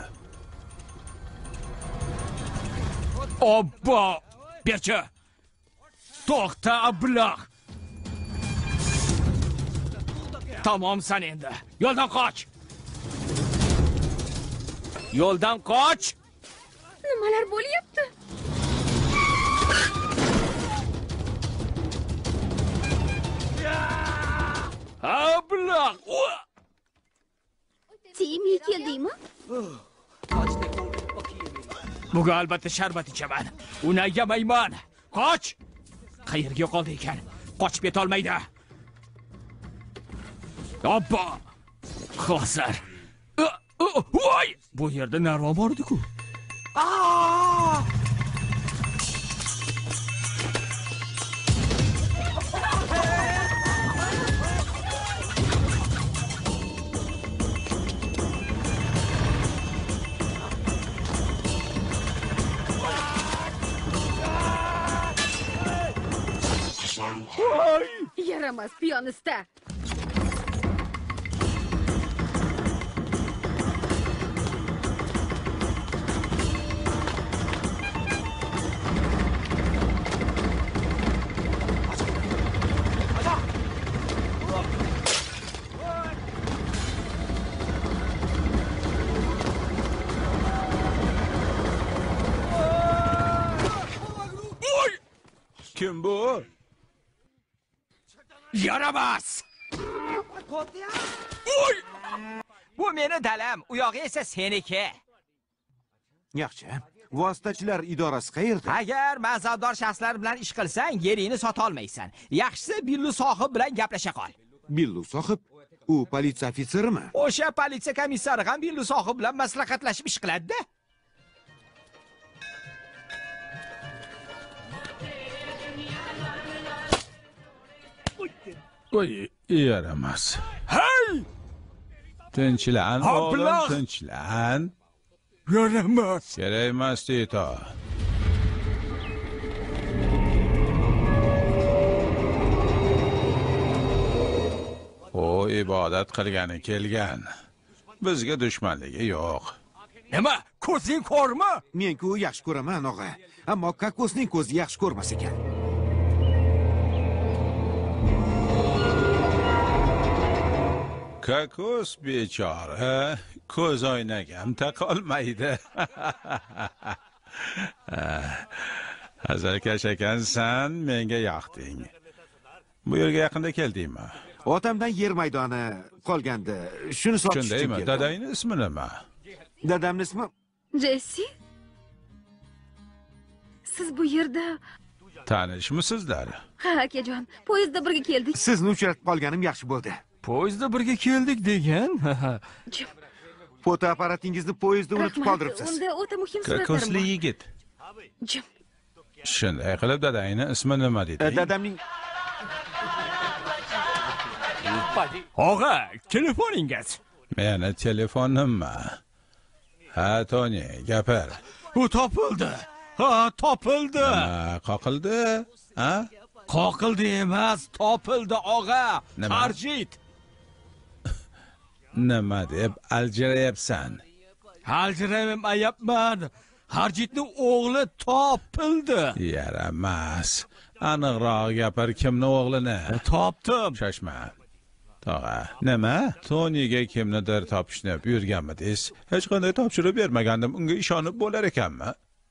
Obbo, berchi. To'xta, ablah. Tamomsan endi. Yo'ldan qoch. Yo'ldan qoch. Nimalar bo'lyapti? Ablah. Tiyimga keldingmi? Bugun albatta sharbat ichaman. Uni yemayman. Qoch. Qayerga qoldi ekan? Qochib keta olmaydi. Obbo. Hozir. Voy! Bu yerda narva bor edi-ku. Yaramas piyonista. Kim bu? Yaramas. Oy! Bu meni dalam, u yog'i esa seniki. Yaxshi. Vositachilar idorasi qayerda? Agar mansabdor shaxslar bilan ish qilsang, yeringni sota olmaysan. Yaxshisi Billu sohib bilan gaplasha qol. Billu sohib? U politsiya ofitserimi? O'sha politsiya komissari ham Billu sohib bilan maslahatlashib ish qiladi-da. Qo'y, yaramas. Hey! Tinchlan, o'g'lim, tinchlan. Yaramas. Kerak emas deydi. O ibodat qilgani kelgan. Bizga dushmanligi yo'q. Nima? Ko'zing ko'rmi? Men-ku yaxshi ko'raman, og'a. Ammo Kakosning ko'zi yaxshi ko'rmas ekan. Kakos bechora, ko'z oynagam taqolmaydi. Hazarkash ekansan, menga yoqding. Bu yerga yaqinda keldingmi? Otamdan yer maydoni qolgandi. Shuni sotish uchun Shundaymi? keldim. Dadangning ismi nima? Dadamning ismi Jessi? Siz bu yerda... Tanishmisizlar? Ha, akajon, poyezdda birga keldik. Sizni uchratib qolganim yaxshi bo'ldi. Poyezdda birga keldik degan. Jim, Fotoapparatingizni poyezdda unutib rahmat. qoldiribsiz. Unda o'ta muhim suratlarim Ko'kosli bor. yigit. Jim, Shunday qilib dadangni ismi nima dedi? Dadamning Og'a, telefoningiz. Meni telefonimmi? Ha, Toni, gapir. U topildi. Ha, topildi. Nima qoqildi? Ha? Qoqildi emas, topildi og'a. Nima? Harjit. Nima deb aljirayapsan? Haljiramayapman. Harjitni o'g'li topildi. Yaramas. Aniqroq gapir, kimni o'g'lini? Topdim. Shoshma. Tog'a, nima? Toniga kimnidir topishni buyurganmidingiz? Hech qanday topshiriq bermagandim. Unga ishonib bo'lar ekanmi?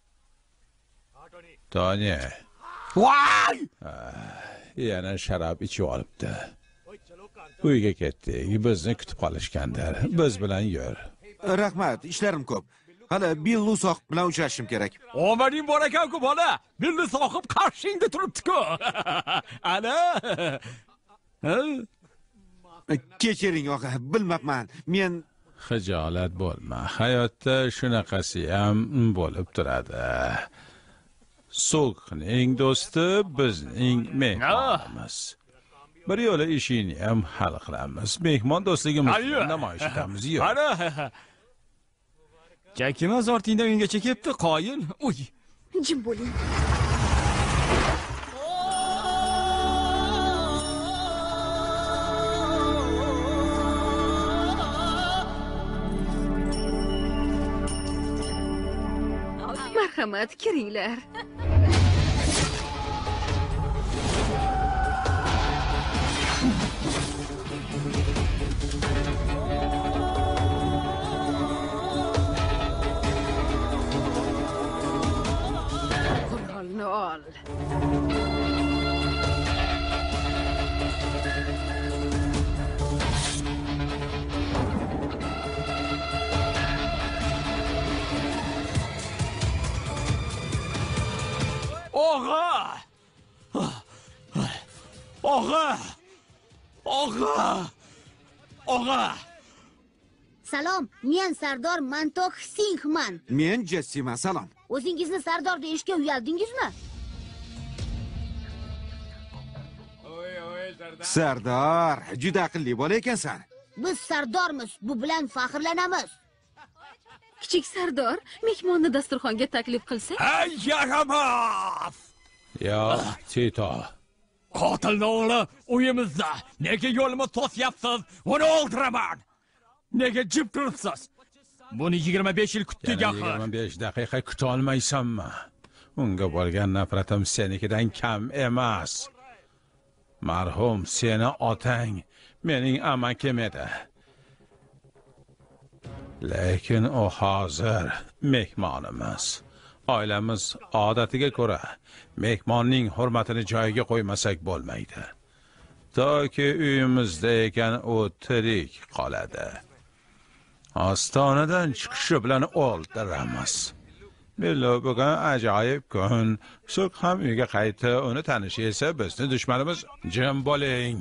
Toni, Voy! yana sharob ichib olibdi. Uyga ketdik. Bizni kutib qolishgandir. Biz bilan yur. rahmat, ishlarim ko'p. Hali Billu soqib bilan uchrashishim kerak. Omading bor ekan-ku bola. Billi soqib qarshingda turibdi-ku. Ana. Ha? Kechiring og'a, bilmabman. Men Xijolat bo'lma. Hayotda shunaqasi ham bo'lib turadi. So'qning do'sti bizning mehmonimiz. Bir yo'la ishini ham hal qilamiz. Mehmon do'stligimizni namoyish etamiz. Yo'q. Ana. Jakimiz ortingdan uygacha ketdi, qoyil. Uy. jim bo'ling. Marhamat, kiringlar. Qurolni ol. Og'a! Og'a! Og'a! Og'a! Salom, men Sardor Mantok Singhman. men Jessiman, salom. O'zingizni Sardor deyishga uyaldingizmi? Sardor, juda aqlli bola ekansan. Biz Sardormiz, bu bilan faxrlanamiz. Kichik Sardor, mehmonni dasturxonga taklif qilsak? Ey yaramaz! Yo, Tito. Qotilni o'g'li uyimizda. Nega yo'limiz to'syapsiz? Uni o'ldiraman. Nega jib turibsiz? Buni 25 yil kutdik Yana axir. 25 daqiqa kuta olmaysanmi? Unga bo'lgan nafratim senikidan kam emas. Marhum seni otang mening amakim edi. Lekin u hozir mehmonimiz. Oilamiz odatiga ko'ra mehmonning hurmatini joyiga qo'ymasak bo'lmaydi. Toki uyimizda ekan u tirik qoladi. Ostonadan chiqishi bilan o'ldiramiz. Billo bugun ajoyib kun. So'q ham uyga qaytdi, uni tanishi esa bizni dushmanimiz. Jim bo'ling.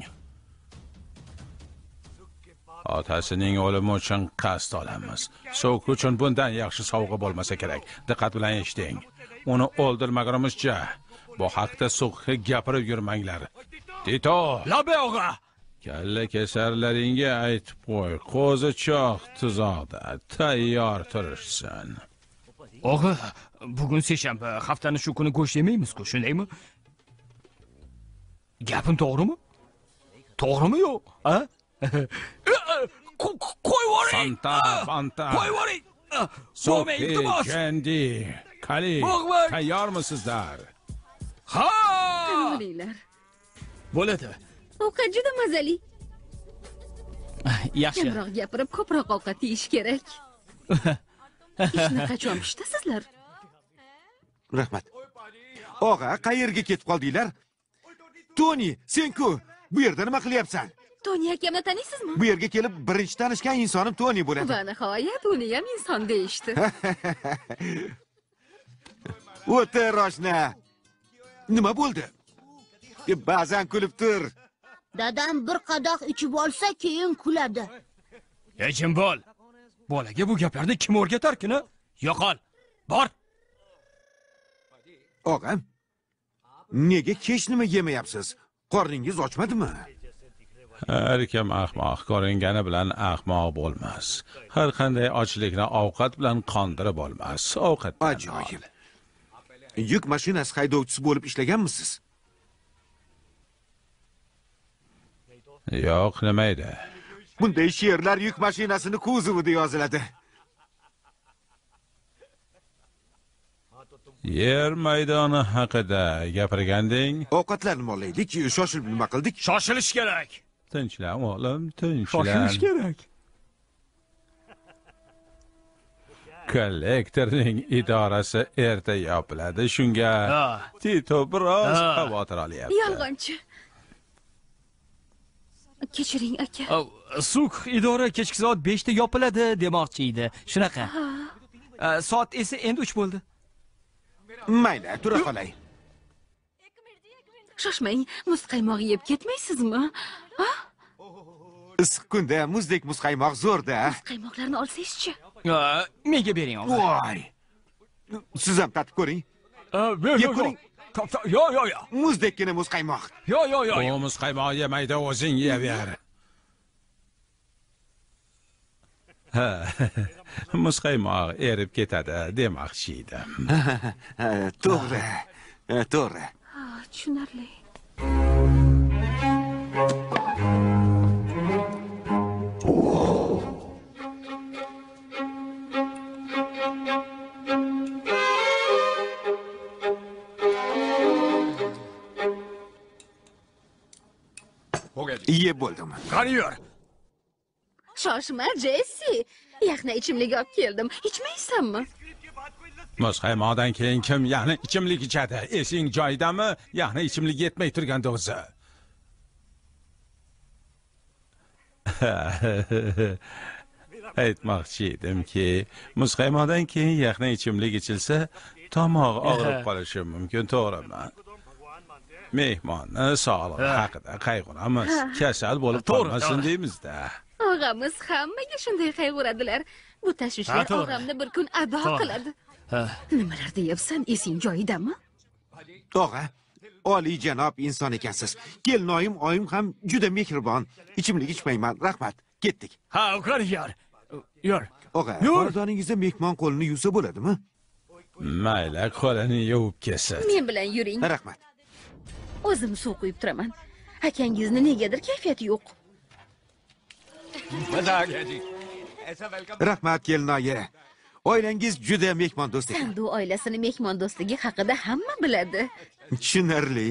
Otasining o'limi uchun qasd olamiz. So'q uchun bundan yaxshi sovg'a bo'lmasa kerak. Diqqat bilan eshiting. Uni o'ldirmagunimizcha bu haqda so'qqa gapirib yurmanglar. Tito, Labe og'a! kalla kesarlaringga aytib qo'y. Qo'zichoq tuzoqda tayyor turishsin. Og'a, bugun seshanba, haftani shu kuni go'sht yemaymiz-ku, shundaymi? Gapim to'g'rimi? To'g'rimi yo'q? Ha? Qo'y yuboring! Fanta. Qo'y yuboring! So'qi, Iltimos! Kendi, Kali, Bog'bak! tayyormisizlar? Ha! Olinglar. Bo'ladi. Ovqat juda mazali. Yaxshi. Kamroq gapirib, ko'proq ovqat yeyish kerak. Ishni qachon pishitasizlar? Rahmat. Og'a, qayerga ketib qoldinglar? Toni, sen-ku bu yerda nima qilyapsan? Toni akamni taniysizmi? Bu yerga kelib birinchi tanishgan insonim Toni bo'ladi. Va nihoyat uni ham inson deyishdi. O'tir roshna. Nima bo'ldi? Ba'zan kulib tur. Dadam bir qadoq ichib olsa, keyin kuladi. Jim bo'l. Bolaga bu gaplarni kim o'rgatarkin? Yo'qol. Bor. Og'am, nega kech nima yemayapsiz? Qorningiz ochmadimi? Har kim ahmoq ko'ringani bilan ahmoq bo'lmas. Har qanday ochlikni ovqat bilan qondirib bo'lmas. Ovqat. Ajoyib. Yuk mashinasi haydovchisi bo'lib ishlaganmisiz? Yo'q, nima edi? Bunday she'rlar yuk mashinasini kuzovida yoziladi. Yer maydoni haqida gapirganding. Ovqatlarni mollaydik, shoshilib nima qildik? Shoshilish kerak. Tinchlan o'g'lim, tinchlan. Shoshilish kerak. Kollektorning idorasi erta yopiladi. Shunga Tito biroz xavotir olyapti. Yolg'onchi. Kechiring aka. Suk idora kechki soat 5 da yopiladi demoqchi edi. Shunaqa. Soat esa endi 3 bo'ldi. Mayli, tura qolay. Shoshmang, muz qaymoq yeb ketmaysizmi? Issiq kunda muzdek muzqaymoq zo'rda. Qaymoqlarni olsangiz-chi? Menga bering, og'a. Voy. Siz ham tatib ko'ring. Yeb ko'ring. Yo. Muzdekkina muzqaymoq. Yo. Bu muzqaymoq yemaydi, o'zing yeyaver. Ha, muzqaymoq erib ketadi demoqchi edim. To'g'ri. Tushunarli. Yeb bo'ldim. Qani yur. Shoshma, Jessi. Yaxna ichimlik olib keldim. Ichmaysanmi? Muzqaymoqdan keyin kim yaxna ichimlik ichadi? Esing joyidami? Yaxna ichimlik yetmay turganda o'zi. Aytmoqchi edimki, muzqaymoqdan keyin yaxna ichimlik ichilsa, tomoq og'rib qolishi mumkin, to'g'rimi? Mehmonni sog'lig'i haqida qayg'uramiz. Kasal bo'lib qolmasin deymiz-da. Og'amiz hammaga shunday qayg'uradilar. Bu tashvishlar og'amni bir kun ado qiladi. Nimalar deyapsan, esing joyidami? Og'a, oliy janob inson ekansiz. Kelinoyim oyim ham juda mehribon. Ichimlik ichmayman, rahmat. Ketdik. Ha, qani yur. Og'a, xonadoningizda mehmon qo'lini yuvsa bo'ladimi? Mayli, qo'lini yuvib kelsin. Men bilan yuring. Rahmat. O'zim suv quyib turaman. Akangizni negadir kayfiyati yo'q. Rahmat kelinoyi. Oilangiz juda mehmondo'st ekan. Sandu oilasini mehmondo'stligi haqida hamma biladi. Tushunarli.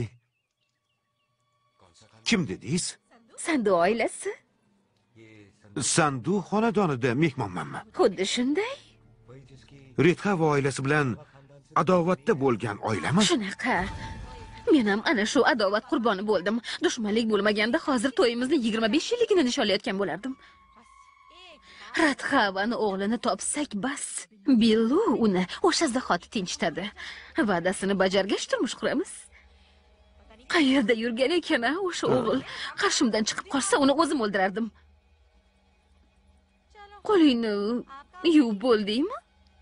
Kim dedingiz? Sandu oilasi. Sandu xonadonida mehmonmanmi? Xuddi shunday. Redxa va oilasi bilan adovatda bo'lgan oilami? Shunaqa. Men ham ana shu adovat qurboni bo'ldim. Dushmanlik bo'lmaganda hozir to'yimizni 25 yilligini nishonlayotgan bo'lardim. Radxavani o'g'lini topsak bas. Billu uni o'sha zahoti tinchitadi. Va'dasini bajargach turmush quramiz. Qayerda yurgan ekan o'sha o'g'il? Qarshimdan chiqib qolsa uni o'zim o'ldirardim. Qo'lingni yuvib bo'ldingmi?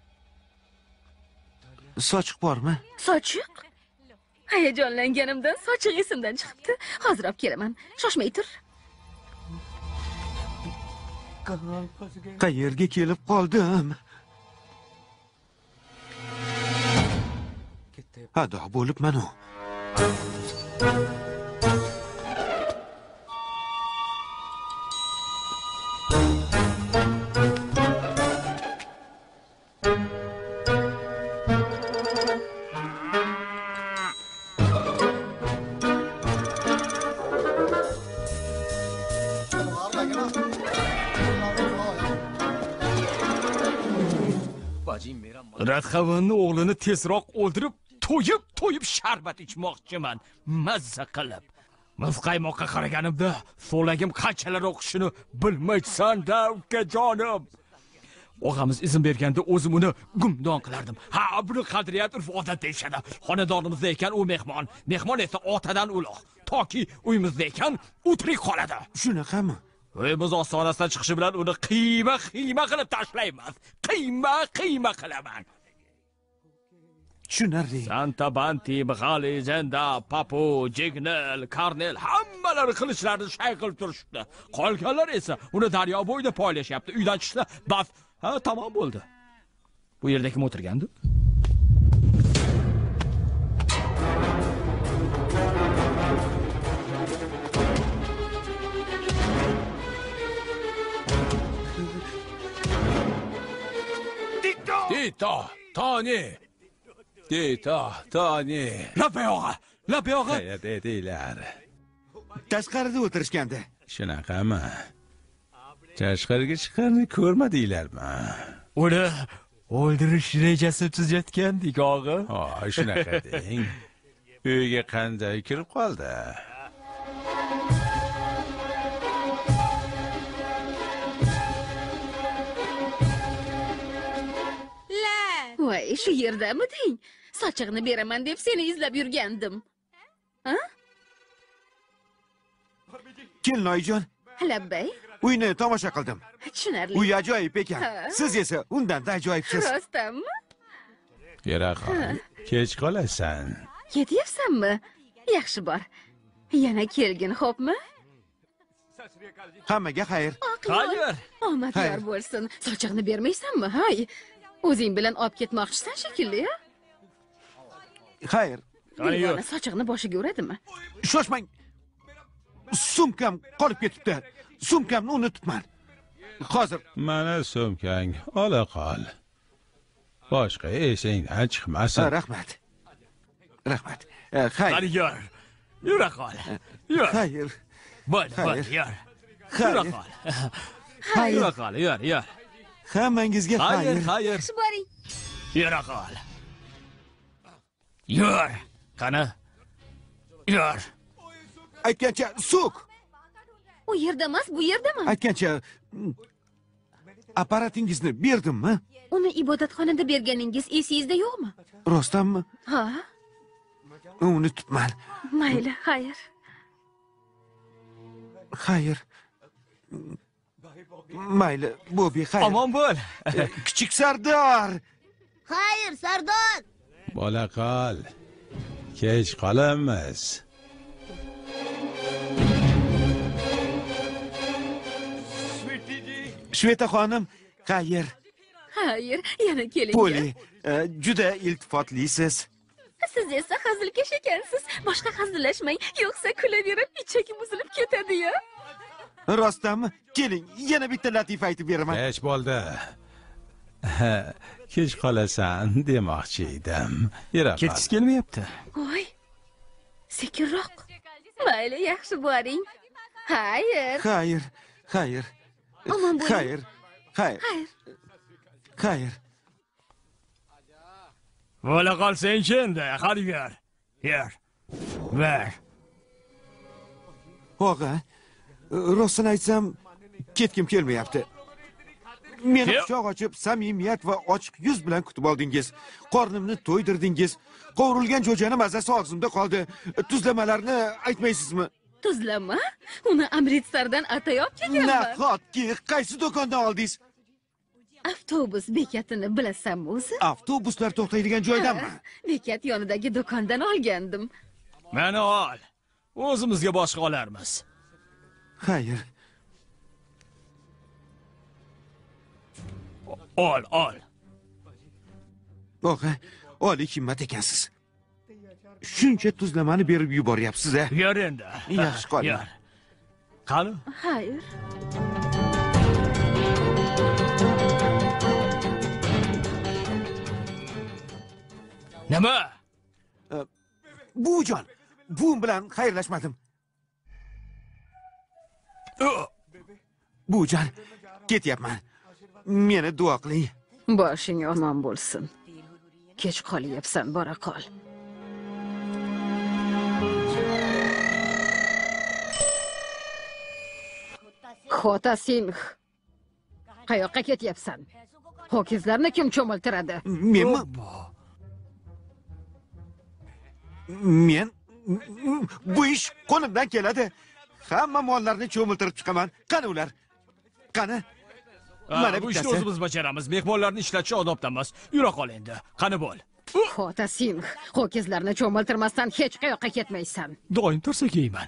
Sochiq bormi? Sochiq? Hayajonlanganimdan sochiq esimdan chiqibdi. Hozir olib kelaman. Shoshmay tur. Qayerga kelib qoldim? Ado bo'libman-u. Radxavanning o'g'lini tezroq o'ldirib, to'yib sharbat ichmoqchiman. Mazza qilib. Muzqaymoqqa qaraganimda so'lagim qanchalar o'qishini bilmaysan-da, ukajonim. Og'amiz izn berganda o'zim uni gumdon qilardim. Ha, buni qadriyat urf odat deyishadi. Xonadonimizda ekan u mehmon, mehmon esa otadan uloq. Toki uyimizda ekan u tirik qoladi. Shunaqami? Uyimiz ostonasidan chiqishi bilan uni qiyma qilib tashlaymiz. Qiyma qilaman. Tushunarli. Santa Banti, Bxali, Zenda, Papu, Jignel, Karnel hammalari qilichlarini shay qilib turishdi. Qolganlar esa uni daryo bo'yida poylashyapti. Uydan chiqsa, bas, ha, tamom bo'ldi. Bu yerda kim o'tirgandi? Tito, Tony. Tito, Tony. Lapayog'a. Deydilar. Tashqarida o'tirishgandi. Shunaqami? Tashqariga chiqqanini ko'rmadinglarmi? Uni o'ldirish rejasi tuzayotgandik, og'a. Ha, shunaqa deng. Uyga qanday kirib qoldi? Voy, shu yerdamiding? Sochig'ini beraman deb seni izlab yurgandim. Ha? Kelin oyijon, Labbay. uyni tomosha qildim. Tushunarli. Uy ajoyib ekan. Ha. Siz esa undan-da ajoyibsiz. Rostdanmi? Yaraqa, kech qolasan. Ketyapsanmi? Yaxshi bor. Yana kelgin, xo'pmi? Hammaga xayr. Xayr. Omad Xayr. yor bo'lsin. Sochig'ini bermaysanmi? Hay. O'zing bilan olib ketmoqchisan shekilli, ha? Xayr. Devona sochig'ini boshiga uradimi? Shoshmang. Sumkam qolib ketibdi. Sumkamni unutibman. Hozir Mana sumkang, ola qol. Boshqa esingdan chiqmasin. rahmat. Rahmat. Xayr. Qani yur. Yura qol. Yur. Xayr. Bo'l, Xayr. yur. Xayr. Yura qol. Yura qol, yur. Hammangizga xayr. Xayr. Boring. Yura qol. Yur. Qani? Yur. Aytgancha suk. U yerda emas, bu yerdaman. Aytgancha apparatingizni berdimmi? Uni ibodatxonada berganingiz esingizda yo'qmi? Rostdanmi? Ha, Unutibman. mayli, xayr. Xayr. Mayli, Bobby, xayr. Omon bo'l. Kichik Sardor. Xayr, Sardor. Bola qol. Kech qolamiz. Shveta xonim, xayr. Xayr, yana keling. Poli, juda iltifotlisiz. Siz esa hazilkash ekansiz. Boshqa hazillashmang, yo'qsa kulaverib ichagi buzilib ketadi-ya. Rostdanmi? Keling, yana bitta latifa aytib beraman. Kech bo'ldi. Kech qolasan demoqchi edim. Yura qol. Ketgisi kelmayapti. Voy. Sekinroq. Mayli, yaxshi boring. Xayr. Xayr. Xayr. Omon bo'ling. Xayr. Xayr. Xayr. Xayr. Bo'la qolsang endi, qani yur. Yur. Ver. Og'a, rostini aytsam, ketgim kelmayapti. Meni Kel. quchoq ochib, samimiyat va ochiq yuz bilan kutib oldingiz. Qornimni to'ydirdingiz. Qovurilgan jo'jani mazasi og'zimda qoldi. Tuzlamalarni aytmaysizmi? Tuzlama? Uni Amritsardan atayop kelganman. Nahotki, qaysi do'kondan oldingiz? Avtobus bekatini bilasanmi o'zi? Avtobuslar to'xtaydigan joydanmi? Bekat yonidagi do'kondan olgandim. Mana ol. O'zimizga boshqa olarmiz. Xayr. Ol. Og'a, oliy himmat ekansiz. Shuncha tuzlamani berib yuboryapsiz-a? Yur endi. Yaxshi qoling. Yur. Qani? Xayr. Nima? Buvijon, buvim bilan xayrlashmadim. Buvijon, ketyapman. Meni duo qiling. Boshing omon bo'lsin. Kech qolyapsan, bora qol. Xota Singh. Qayoqqa ketyapsan? Ho'kizlarni kim cho'miltiradi? Menmi? Men bu ish qo'limdan keladi. Hamma mollarni cho'miltirib chiqaman. Qani ular? Qani? Mana Bu ishni bittasi. o'zimiz bajaramiz. Mehmonlarni ishlatish odobdan emas. Yura qol endi. Qani bo'l. Xota Singh, ho'kizlarni cho'miltirmasdan hech qayoqqa ketmaysan. Doim tursak yeyman.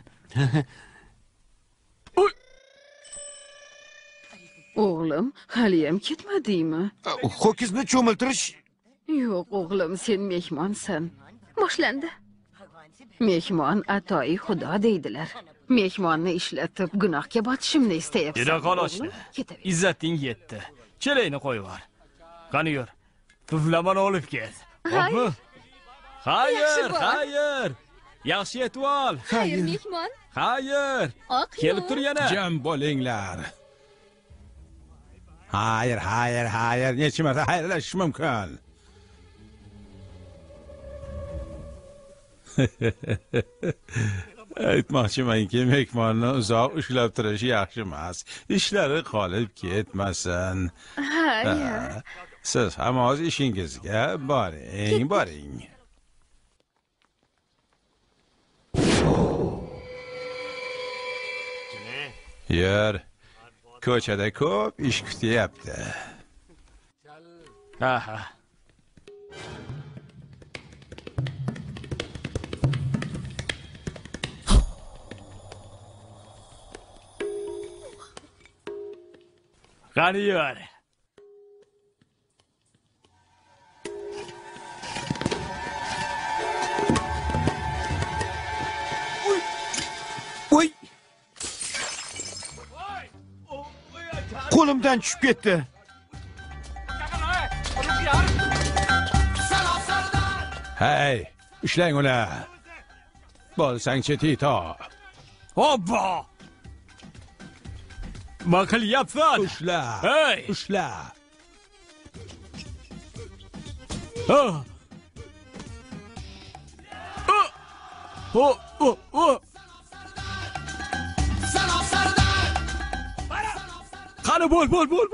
O'g'lim, haliyam ketmadingmi? Ho'kizni cho'miltirish Yo'q, o'g'lim, sen mehmonsan. Boshlandi. Mehmon atoi xudo deydilar. Mehmonni ishlatib gunohga botishimni istayapsan. Yura qol ochni. o'g'lim? Ketaver. Izzating yetdi. Chelayni qo'yib yubor. Qani yur. Tuflamani olib ket. Xo'pmi? Xayr, xayr. Yaxshi yetib ol. Xayr, mehmon. Xayr. Oq Kelib tur yana. Jam bo'linglar. Hayır. Necha marta xayrlashish mumkin? Aytmoqchimanki, mehmonni uzoq ushlab turish yaxshi emas. Ishlari qolib ketmasin. Hayır. Siz ham o'z ishingizga boring. Yur. Ko'chada ko'p ish kutyapti. Ha. Qani yur. Voy! Qo'limdan tushib ketdi. Hey, ishlang ular. Bo'lsang-chi Tito. Hoppa! Nima qilyapsan? Ushla. Hey! Ushla. Oh! Qani bo'l.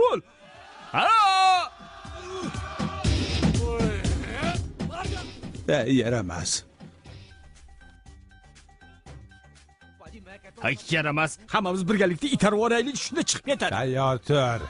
Yaramas. Yaramas. Hammamiz birgalikda itarib oraylik, shunda chiqib ketadi. Tayyor tur.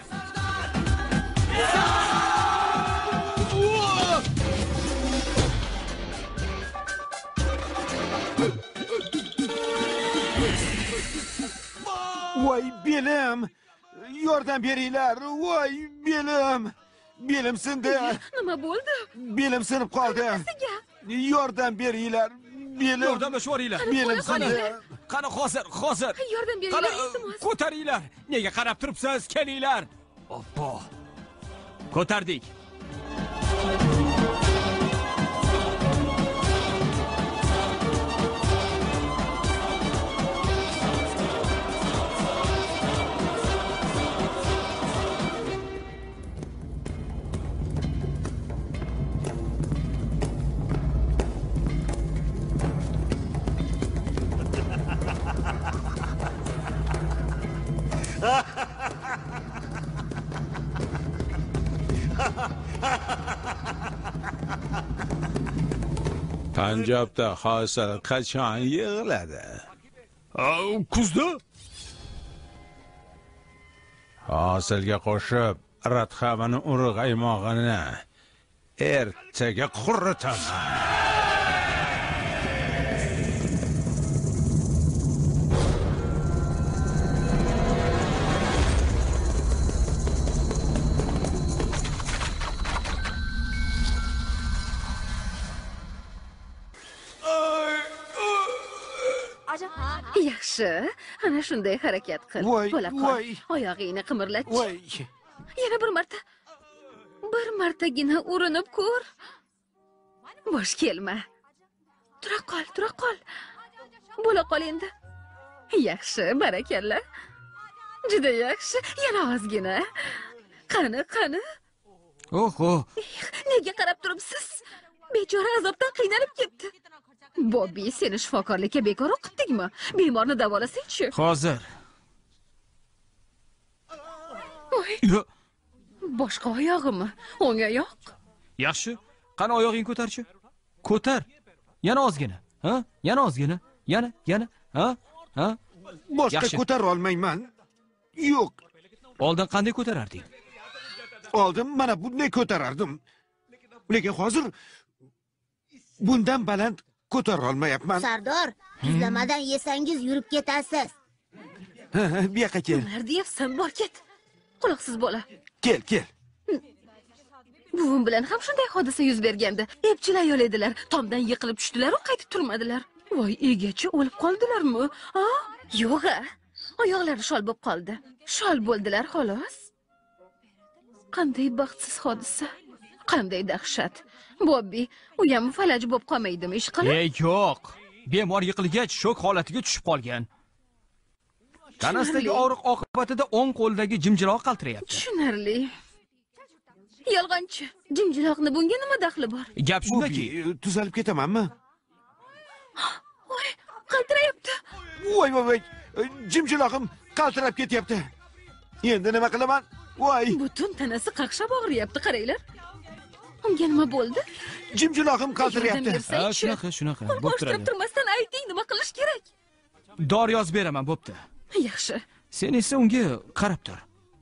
Voy belim! Yordam beringlar. Voy belim! Belim sindi. Nima bo'ldi? Belim sinib qoldi. Yordam beringlar. Belim. Yordamlashib yuboringlar. Belim sindi. Qani hozir. Yordam Qani beringlar, iltimos. ko'taringlar. Nega qarab turibsiz? Kelinglar. Oppo. Ko'tardik. Panjobda hosil qachon yig'iladi? Kuzda? Hosilga qo'shib Radxavani urug' aymog'ini ertaga quritaman. Yaxshi, ana shunday harakat qil. Voy, Bo'la qol. voy. Oyog'ingni qimirlatchi. Voy! Yana bir marta. Bir martagina urinib ko'r. Bosh kelma. Tura qol. Bo'la qol endi. Yaxshi, barakalla. Juda yaxshi. Yana ozgina. Qani. Oho. Nega qarab turibsiz? Bechora azobdan qiynalib ketdi. Bobbi, seni shifokorlikka bekor o'qitdingmi? Bemorni davolasang-chi. Hozir. Voy, Boshqa oyog'imi? O'ng oyoq. Yaxshi. Qani oyog'ingni ko'tarchi. Ko'tar. Yana ozgina. Ha? Yana ozgina. Yana. Ha? Ha? Boshqa Yaxshi. ko'tara olmayman. Yo'q. Oldin qanday ko'tararding? Oldin mana bunday ko'tarardim. Lekin hozir bundan baland ko'tara olmayapman. Sardor, tuzlamadan yesangiz yurib ketasiz. Bu yoqqa kel. Nimalar deyapsan? Bor ket. Quloqsiz bola. Kel. Buvim bilan ham shunday hodisa yuz bergandi. Epchil ayol edilar. Tomdan yiqilib tushdilar va qaytib turmadilar. Voy, egachi o'lib qoldilarmi? Ha? Yo'q-a. Oyoqlari shol bo'lib qoldi. Shol bo'ldilar xolos. Qanday baxtsiz hodisa. Qanday dahshat. Bobbi, u ham falaj bo'lib qolmaydimi ish qilib? Yo'q. Bemor yiqilgach shok holatiga tushib qolgan. Tanasidagi og'riq oqibatida o'ng qo'ldagi jimjiloq qaltirayapti. Tushunarli. Yolg'onchi. Jimjiloqni bunga nima daxli bor? Gap shundaki, Tuzalib ketamanmi? Voy, qaltirayapti. Voy. Jimjilog'im qaltirab ketyapti. Endi nima qilaman? Voy. Butun tanasi qaqshab og'riyapti, qaranglar. Unga nima bo'ldi? Jimjilog'im qaltiryapti. ha, shunaqa. Bo'p Boshtirib turadi. turmasdan ayting, nima qilish kerak? Dori yozib beraman, bo'pti. Yaxshi. Sen esa unga qarab tur.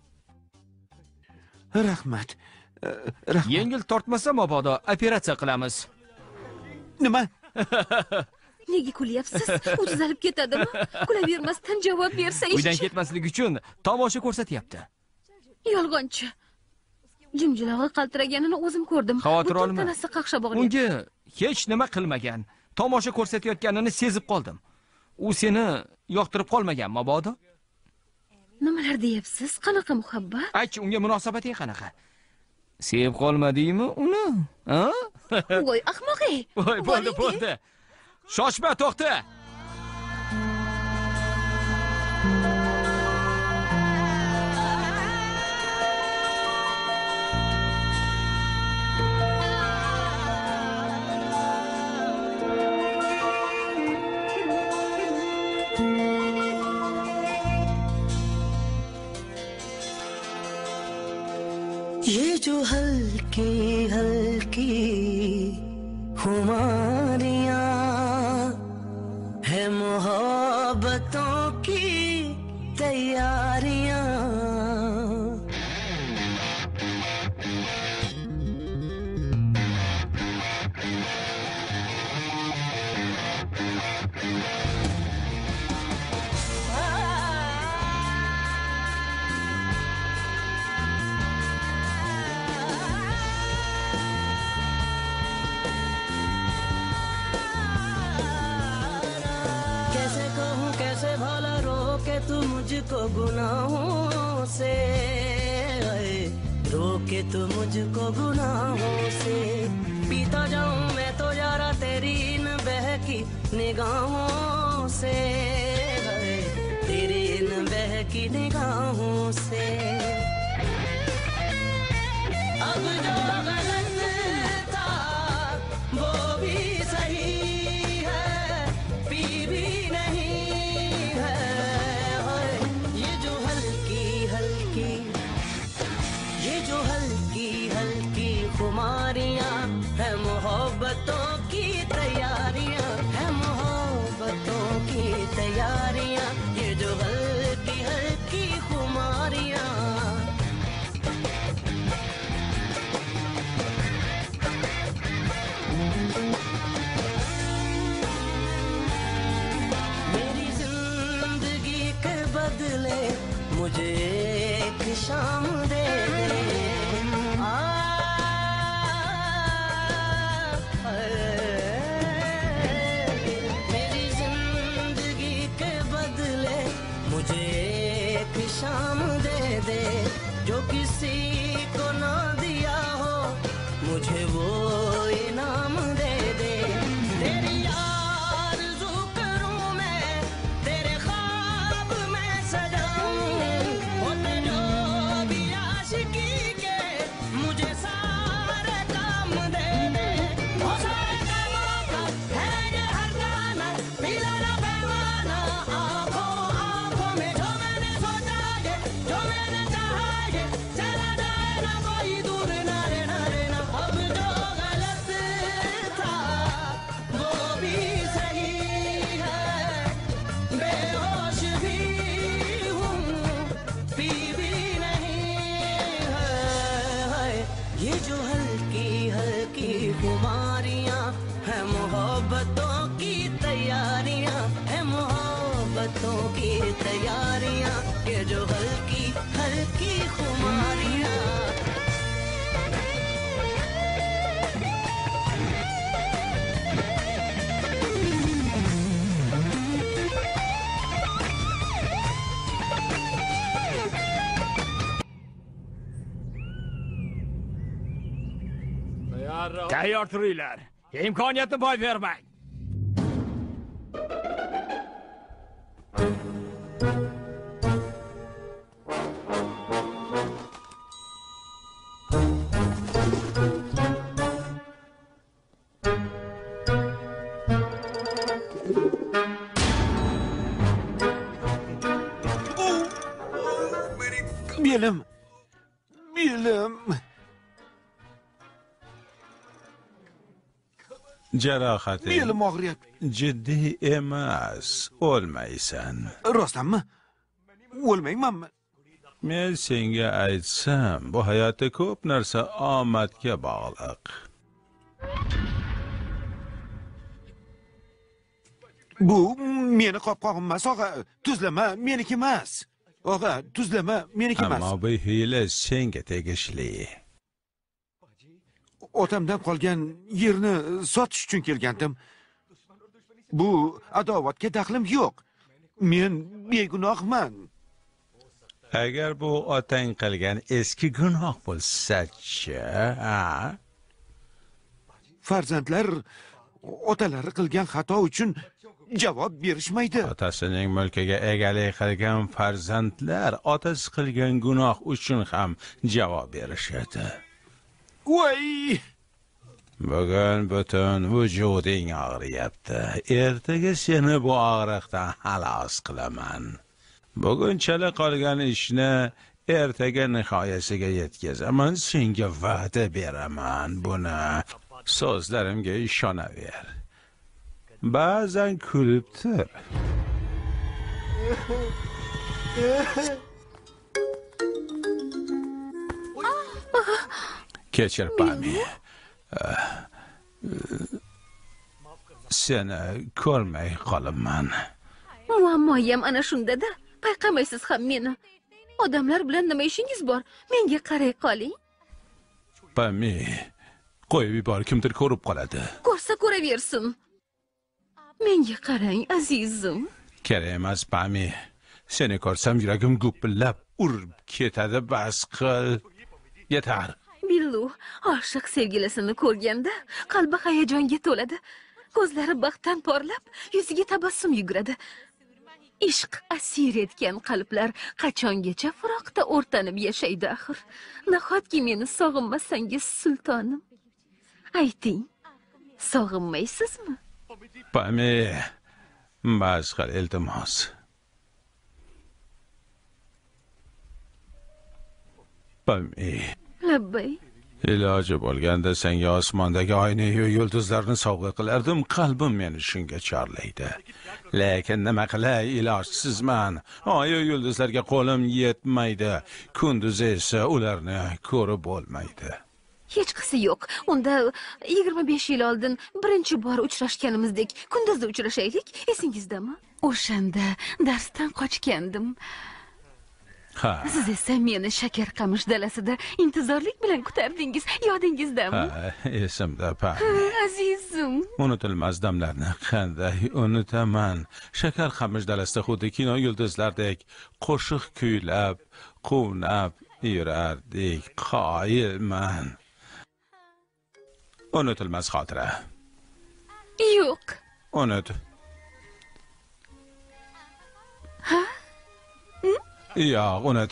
Rahmat. Yengil tortmasa mabodo operatsiya qilamiz. Nima? Nega kulyapsiz? U tuzalib ketadimi? Kulavermasdan javob Uydan bersangchi. ketmasligi uchun tomosha ko'rsatyapti. Yolg'onchi. Jimjilog'i qaltiraganini o'zim ko'rdim. Xavotir Butun olma. tanasi qaqshab og'riyapti. Unga hech nima qilmagan. Tomosha ko'rsatayotganini sezib qoldim. U seni yoqtirib qolmagan mabodo? Nimalar deyapsiz? Qanaqa muhabbat? Aytchi, unga munosabati qanaqa? Sevib qolmadingmi uni? Ha? Voy, ahmoq-ey. Voy, bo'ldi. Shoshma, to'xta. ये जो हल्की हल्की खुमारियां है मोहब्बतों की तैयारियां कैसे भला रोके तू मुझको गुनाहों से, रोके तू मुझको गुनाहों से। पीता जाऊं मैं तो यारा तेरी इन बहकी निगाहों से, तेरी इन बहकी निगाहों से। अब जो गलत था वो भी सही है, पी भी खुमारियां है मोहब्बतों की तैयारियां, है मोहब्बतों की तैयारियां, ये जो हल्की हल्की खुमारियां। मेरी जिंदगी के बदले मुझे एक शाम दे दे, शाम दे दे जो किसी को ना दिया हो, मुझे वो इनाम दे दे। तेरी आरज़ू करूं मैं, तेरे ख्वाब में सजाऊं, होते जो भी आशिकी के मुझे सारे काम दे दे। वो सारे कामों का है ये हर गाना, पीला ना पैमाना, आंखों आंखों में जो मैंने सोचा, जो मैंने चाहा, ये चला जाए ना Tayyor turinglar. Imkoniyatni boy bermang. Belim. Belim. Jarohating Belim og'riyapti. jiddiy emas. O'lmaysan. Rostdanmi? O'lmaymanmi? Men senga aytsam, bu hayotda ko'p narsa omadga bog'liq. Bu meni qopqog'im emas, og'a. Tuzlama meniki emas. Og'a, tuzlama meniki emas. Ammo bu hiyla senga tegishli. Otamdan qolgan yerni sotish uchun kelgandim. Bu adovatga daxlim yo'q. Men begunohman. Agar bu otang qilgan eski gunoh bo'lsa-chi, ha? Farzandlar otalari qilgan xato uchun javob berishmaydi. Otasining mulkiga egalik qilgan farzandlar otasi qilgan gunoh uchun ham javob berishadi. Voy! Bugun butun vujuding og'riyapti. Ertaga seni bu og'riqdan xalos qilaman. Bugun chala qolgan ishni ertaga nihoyasiga yetkazaman. Senga va'da beraman buni. So'zlarimga ishonaver. Ba'zan kulib tur. Kechir, Pami. Seni ko'rmay qolibman. Muammoyam ana shunda-da. Payqamaysiz ham meni. Odamlar bilan nima ishingiz bor? Menga qaray qoling. Pami, qo'yib yubor, kimdir ko'rib qoladi. Ko'rsa ko'raversin. Menga qarang, azizim. Kerak emas, Pami. Seni ko'rsam yuragim gupillab urib ketadi, bas qil. Yetar. Billu, oshiq sevgilisini ko'rganda qalbi hayajonga to'ladi. Ko'zlari baxtdan porlab, yuziga tabassum yuguradi. Ishq asir etgan qalblar qachongacha firoqda o'rtanib yashaydi axir. Nahotki meni sog'inmasangiz, sultonim? Ayting, sog'inmaysizmi? Pami, bas qil, iltimos. Pami. Labbay. Iloji bo'lganda senga osmondagi oyni yu yulduzlarni sovg'a qilardim, qalbim meni shunga chorlaydi. Lekin nima qilay, ilojsizman. Oy yulduzlarga qo'lim yetmaydi. Kunduz esa ularni ko'rib bo'lmaydi. Hech qisi yo'q. Unda 25 yil oldin birinchi bor uchrashganimizdek kunduzda uchrashaylik, esingizdami? O'shanda darsdan qochgandim. Ha. Siz esa meni Shakarqamish dalasida intizorlik bilan kutardingiz, yodingizdami? Ha, esimda, Pami. Azizim. Unutilmas damlarni qanday unutaman. Shakarqamish dalasida xuddi kino yulduzlardek qo'shiq kuylab, quvnab yurardik. Qoyilman. Unutilmas xotira. Yo'q. Unut. Ha? Yo'q, unut.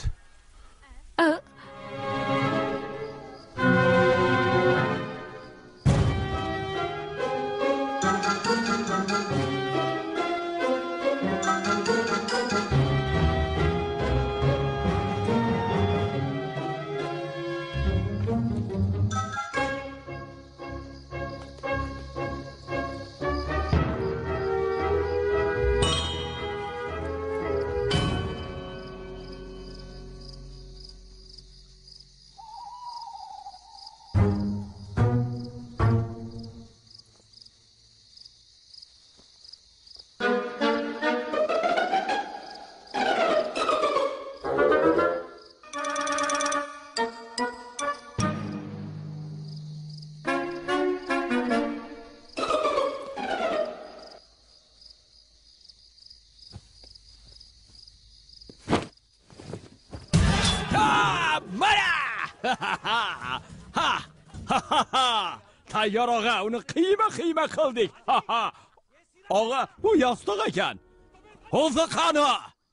tayyor og'a, uni qiyma qildik. Ha ha. Og'a, bu yostiq ekan. O'zi qani?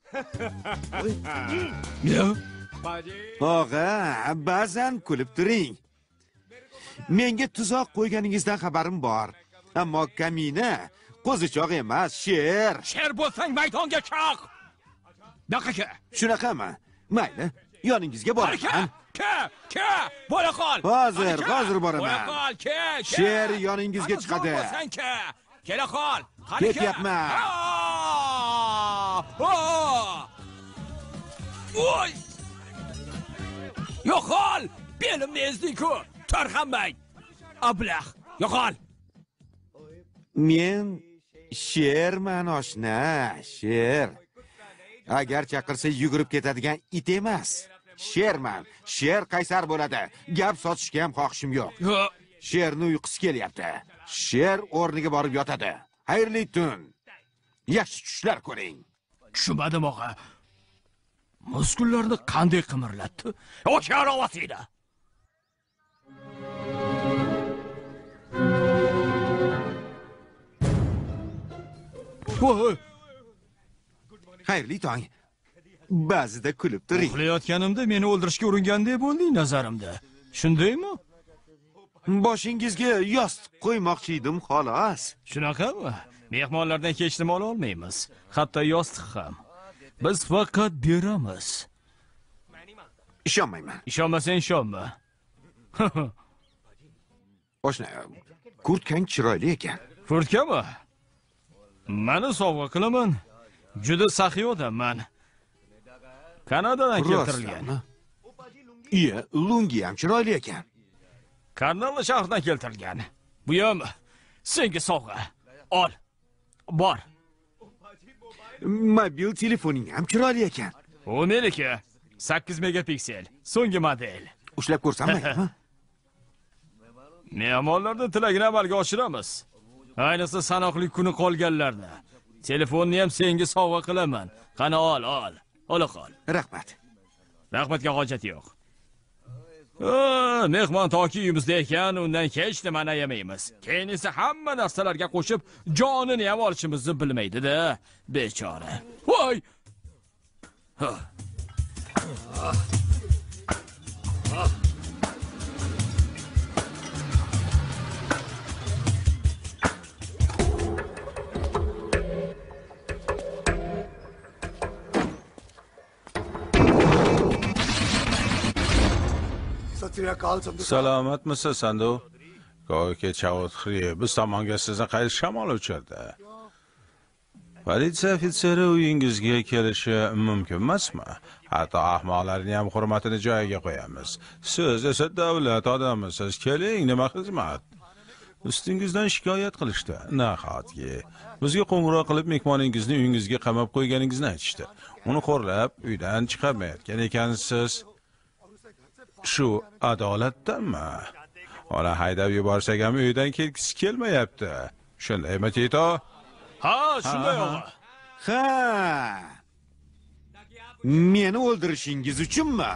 Yo. Og'a, ba'zan kulib turing. Menga tuzoq qo'yganingizdan xabarim bor. Ammo kamina qo'zichoq emas, sher. Sher bo'lsang maydonga chiq. Daqiqa. Shunaqami? Mayli, yoningizga boraman. Ke, bo'la qol. Hozir boraman. Bo'la qol, ke. Sher yoningizga chiqadi. Bo'lsang ke. Kela qol. Ketyapman. Voy! Yo'qol! Belimni ezdi-ku. Tarxanmang. Ablah, yo'qol. Men sherman oshna, sher. Agar chaqirsa yugurib ketadigan it emas. Sherman. Sher qaysar bo'ladi. Gap sotishga ham xohishim yo'q. Sherni uyqusi kelyapti. Sher o'rniga borib yotadi. Xayrli tun. Yaxshi tushlar ko'ring. Tushunmadim og'a. Muskullarni qanday qimirlatdi? O'sha ovozida. Voy! Xayrli tong. Ba'zida kulib turing. Uxlayotganimda meni o'ldirishga uringandek bo'lding nazarimda. Shundaymi? Boshingizga yostiq qo'ymoqchi edim xolos. Shunaqami? Mehmonlardan hech nima ola olmaymiz. Hatto yostiq ham. Biz faqat beramiz. Ishonmayman. Ishonmasang ishonma. Oshna, kurtkang chiroyli ekan. Kurtkami? Meni sovg'a qilaman. Juda saxiy odamman. Kanadadan keltirilgan. Iya, lungi ham chiroyli ekan. Karnal shahridan keltirilgan. Bu ham senga sovg'a. Ol. Bor. Mobil telefoning ham chiroyli ekan. U meniki. 8 megapiksel. So'nggi model. Ushlab ko'rsammi? Mehmonlarning tilagini amalga oshiramiz. Ayniqsa sanoqli kuni qolganlarda. Telefonni ham senga sovg'a qilaman. Qani ol. Ola qol. Rahmat. Rahmatga hojat yo'q. Mehmon toki uyimizda ekan, undan hech nimani ayamaymiz. Keyin esa hamma narsalarga qo'shib, jonini ham olishimizni bilmaydi-da, bechora. Voy! Salomatmisiz, Sandu? Go'yoki Chavotxri biz tomonga sizni qaysi shamol uchirdi? Politsiya ofitseri uyingizga kelishi mumkin emasmi? Hatto ahmoqlarning ham hurmatini joyiga qo'yamiz. Siz esa davlat odamisiz. Keling, nima xizmat? Ustingizdan shikoyat qilishdi. Nahotki bizga qo'ng'iroq qilib mehmoningizni uyingizga qamab qo'yganingizni aytishdi. Uni xo'rlab uydan chiqarmayotgan ekansiz. Shu adolatdanmi? Ona haydab yuborsak ham uydan kelgisi kelmayapti. Shundaymi, Tito? Ha, shunday og'a. Ha. Meni o'ldirishingiz uchunmi?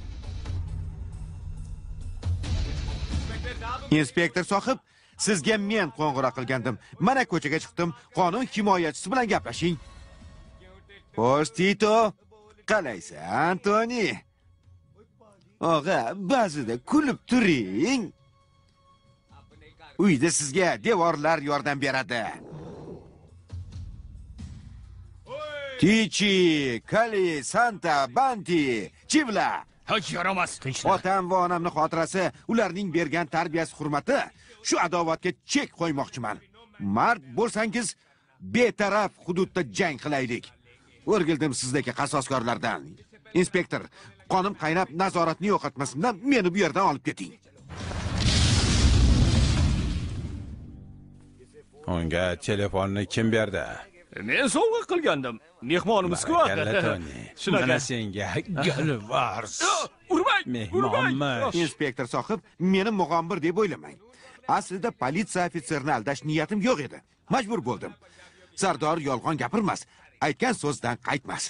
Inspektor sohib, sizga men qo'ng'iroq qilgandim. Mana ko'chaga chiqdim. Qonun himoyachisi bilan gaplashing. Xo'sh, Tito, qalaysan, Antoni? Og'a, ba'zida kulib turing. Uyda sizga devorlar yordam beradi. Tichi, Kali, Santa, Banti, Chivla. Hech yaramas. Otam va onamning xotirasi, ularning bergan tarbiyasi hurmati, shu adovatga chek qo'ymoqchiman. Mard bo'lsangiz, betaraf hududda jang qilaylik. O'rgildim sizdagi qasoskorlardan. Inspektor, qonim qaynab nazoratni yo'qotmasindan meni bu yerdan olib keting. Unga telefonni kim berdi? Men sovg'a qilgandim. Mehmonimiz-ku. Mana senga galvars. Urmang! Mehmonmish. Inspektor sohib, meni mug'ombir deb o'ylamang. Aslida politsiya ofitserini aldash niyatim yo'q edi. Majbur bo'ldim. Sardor yolg'on gapirmas, aytgan so'zdan qaytmas.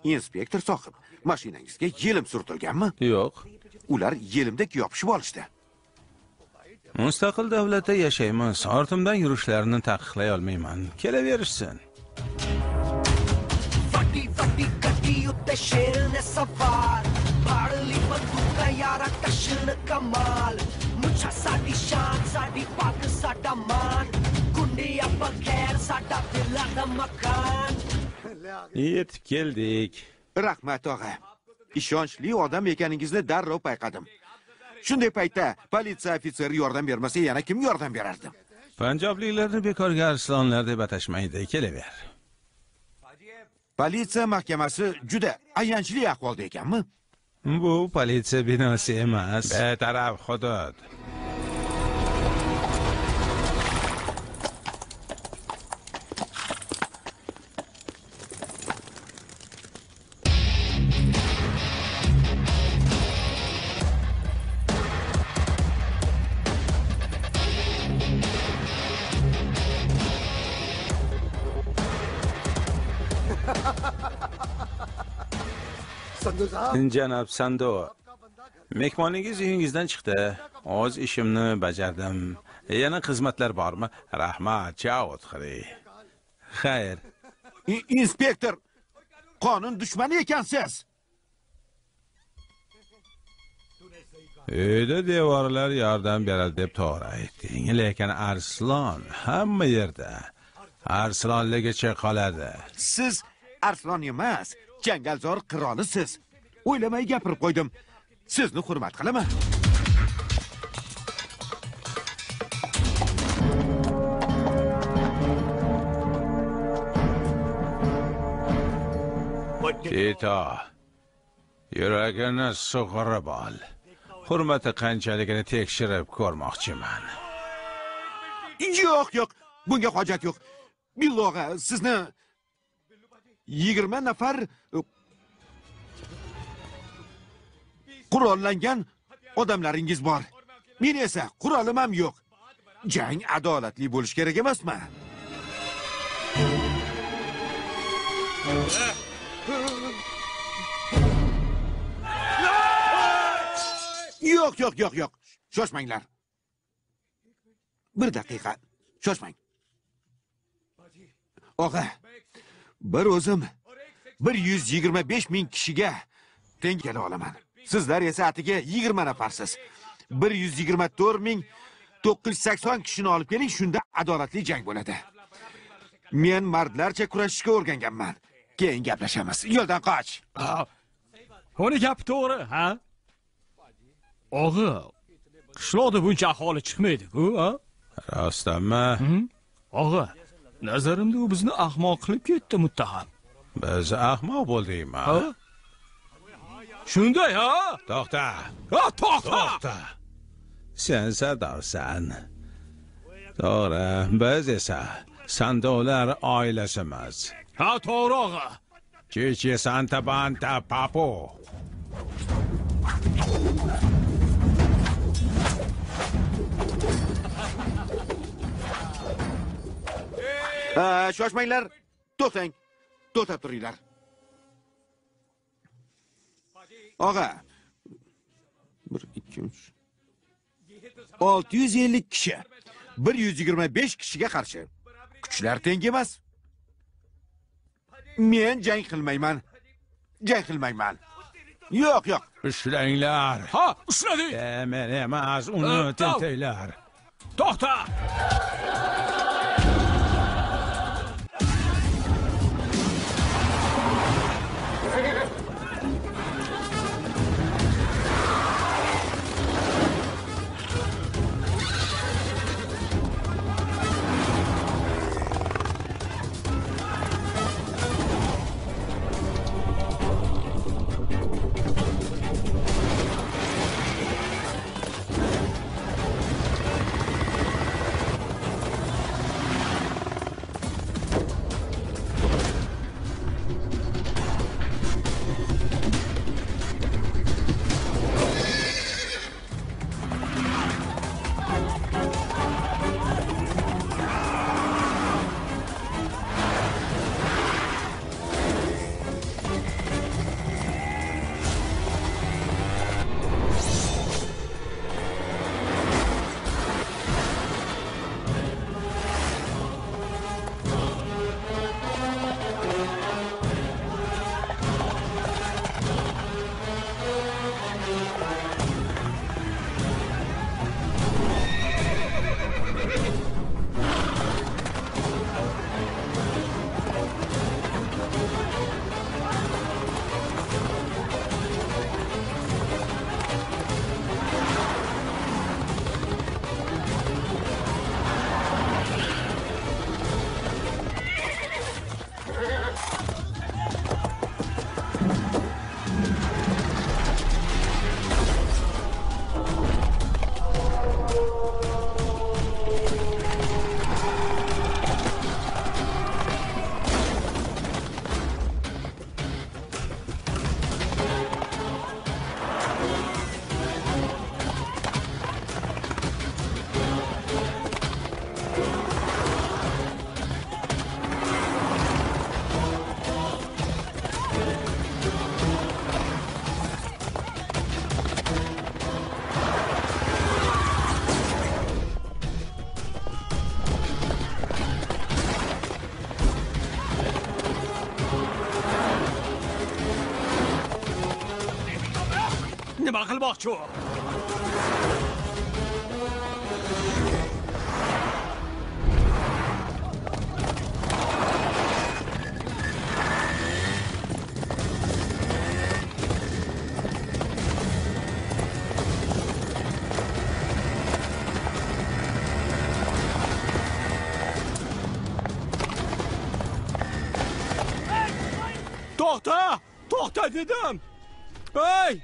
Inspektor sohib, mashinangizga yelim surtilganmi? Yo'q. Ular yelimdek yopishib olishdi. Mustaqil davlatda yashaymiz. Ortimdan yurishlarini taqiqlay olmayman. Kelaverishsin. ਵੱਡੀ ਵੱਡੀ ਗੱਡੀ ਉੱਤੇ ਸ਼ੇਰ ਨੇ ਸਵਾਰ ਫੜ ਲਈ ਬੰਦੂਕਾਂ ਯਾਰਾ ਕਸ਼ਨ ਕਮਾਲ ਮੁੱਛਾਂ ਸਾਡੀ ਸ਼ਾਨ ਸਾਡੀ ਪੱਗ ਸਾਡਾ ਮਾਨ ਗੁੰਡਿਆਂ ਬਗੈਰ ਸਾਡਾ ਦਿਲਾਂ ਦਾ ਮਕਾਨ Yetib keldik. Rahmat og'a. Ishonchli odam ekaningizni darrov payqadim. Shunday paytda politsiya ofitseri yordam bermasa, yana kim yordam berardi? Panjobliklarni bekorga arslonlar deb atashmaydi. Kelaver. Politsiya mahkamasi juda ayanchli ahvolda ekanmi? Bu politsiya binosi emas. Betaraf hudud. Janob Sando, mehmoningiz uyingizdan chiqdi. O'z ishimni bajardim. Yana xizmatlar bormi? Rahmat, chao xiri. Xayr. Inspektor, qonun dushmani ekansiz. Uyda devorlar yordam beradi deb to'g'ri aytding, lekin arslon hamma yerda. Arslonligicha qoladi. Siz arslon emas, jangalzor qirolisiz. O'ylamay gapirib qo'ydim. Sizni hurmat qilaman. Tito, yuragini sug'urib ol. Hurmati qanchaligini tekshirib ko'rmoqchiman. Yo'q, bunga hojat yo'q. Billoga, sizni 20 nafar qurollangan odamlaringiz bor. Men esa qurolim ham yo'q. Jang adolatli bo'lish kerak emasmi? Yo'q. Shoshmanglar. Bir daqiqa. Shoshmang. Og'a, bir o'zim 125 ming kishiga teng kela olaman. Sizlar esa atiga 20 nafarsiz. 124.980 kishini olib keling, shunda adolatli jang bo'ladi. Men mardlarcha kurashishga o'rganganman. Keyin gaplashamiz. Yo'ldan qoch. Uni gap to'g'ri, ha? Og'a, qishloqda buncha aholi chiqmaydi-ku, ha? Rostdanmi? Og'a, nazarimda u bizni ahmoq qilib ketdi muttaham. Biz ahmoq bo'ldikmi? Shunday, ha? To'xta. To'xta. Sen sardorsan. To'g'ri, biz esa Sandolar oilasimiz. Ha, to'g'ri, og'a. Chichi Santa Banta Papo. Shoshmanglar. To'xtang. To'xtab turinglar. Og'a. 1 2 3 650 kishi 125 kishiga qarshi. Kuchlar teng emas. Men jang qilmayman. Yo'q. Ushlanglar. Ha, ushladik. Men emas, uni tentaklar. To'xta. nima qilmoqchi u? To'xta! To'xta dedim. Hey!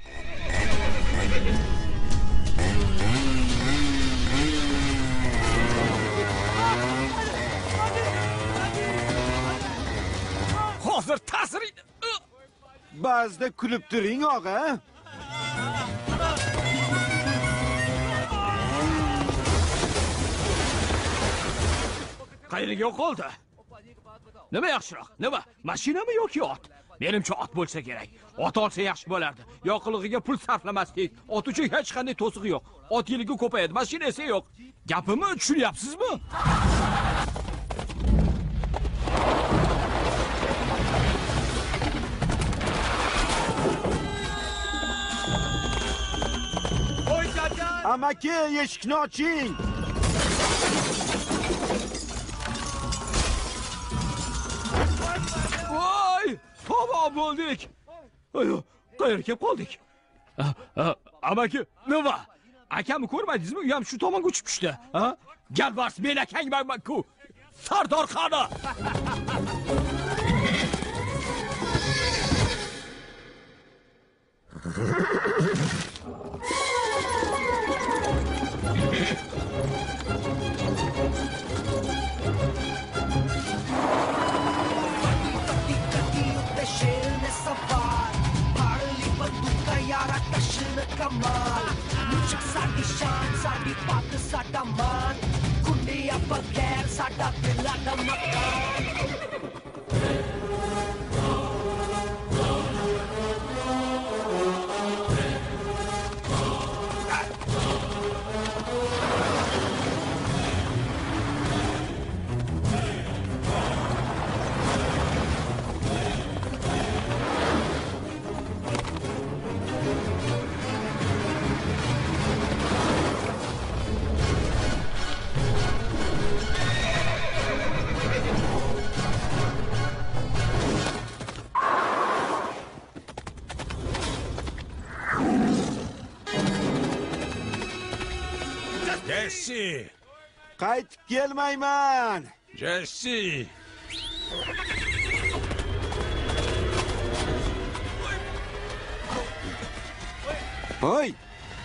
Hozir ta'sir. Ba'zida kulib turing, og'a. Qayerga yo'qoldi? Nima yaxshiroq? Nima? Mashinami yoki ot? Menimcha ot bo'lsa kerak. Ot olsa yaxshi bo'lardi. Yoqilg'iga pul sarflamasdik. Ot uchun hech qanday to'siq yo'q. Ot yiliga ko'payadi, mashina esa yo'q. Gapimni tushunyapsizmi? Amaki, eshikni oching. Voy! Tamam bo'ldik. Ayo, qayerga kelib qoldik? Amaki, nima? Akamni ko'rmadingizmi? U ham shu tomonga uchib tushdi. Ha? Galbars men akangman-ku. Sardor qani? कमाल मुझ साडी शान साडी पग साडा मान कुंडिया बगैर साडा दिला दा मकान Jesse! Qaytib kelmayman. Jesse! Hoy!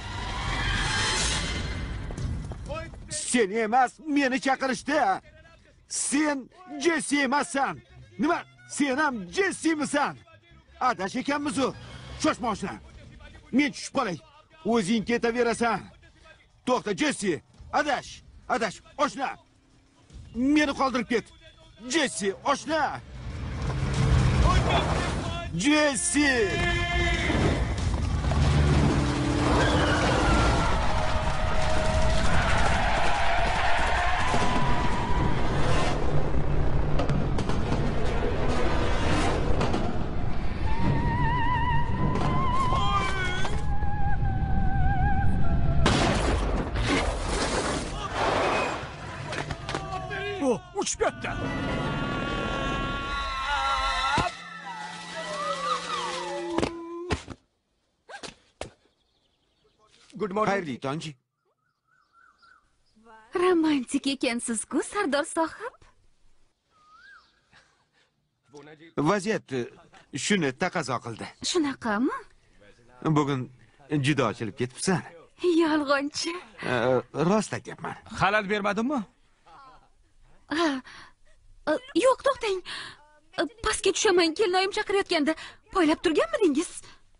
Sen emas, meni chaqirishdi. Sen Jesse emassan. Nima? Sen ham Jessemisan? Adash ekanmiz-ku. Shoshmoqchi. Men tushib qolay. O'zing ketaverasan. To'xta, Jesse. Adash, oshna. Meni qoldirib ket. Jesse, oshna. Jesse! Uçup yattı. Good morning. Xayrli tongchi. Romantik ekansiz-ku, Sardor sohib. Vaziyat shuni taqozo qildi. Shunaqami? Bugun juda ochilib ketibsan. Yolg'onchi. Rost aytyapman. Xalal bermadimmi? Yo'q, to'xtang. Pastga tushaman, kelinoyim chaqirayotganda. Poylab turganmidingiz?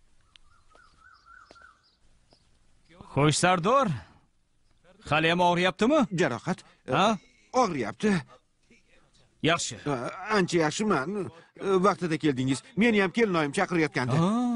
Xo'sh, Sardor. Hali ham og'riyaptimi? Jarohat. Ha? Og'riyapti. Yaxshi. Ancha yaxshiman. Vaqtida keldingiz. Meni ham kelinoyim chaqirayotgandi.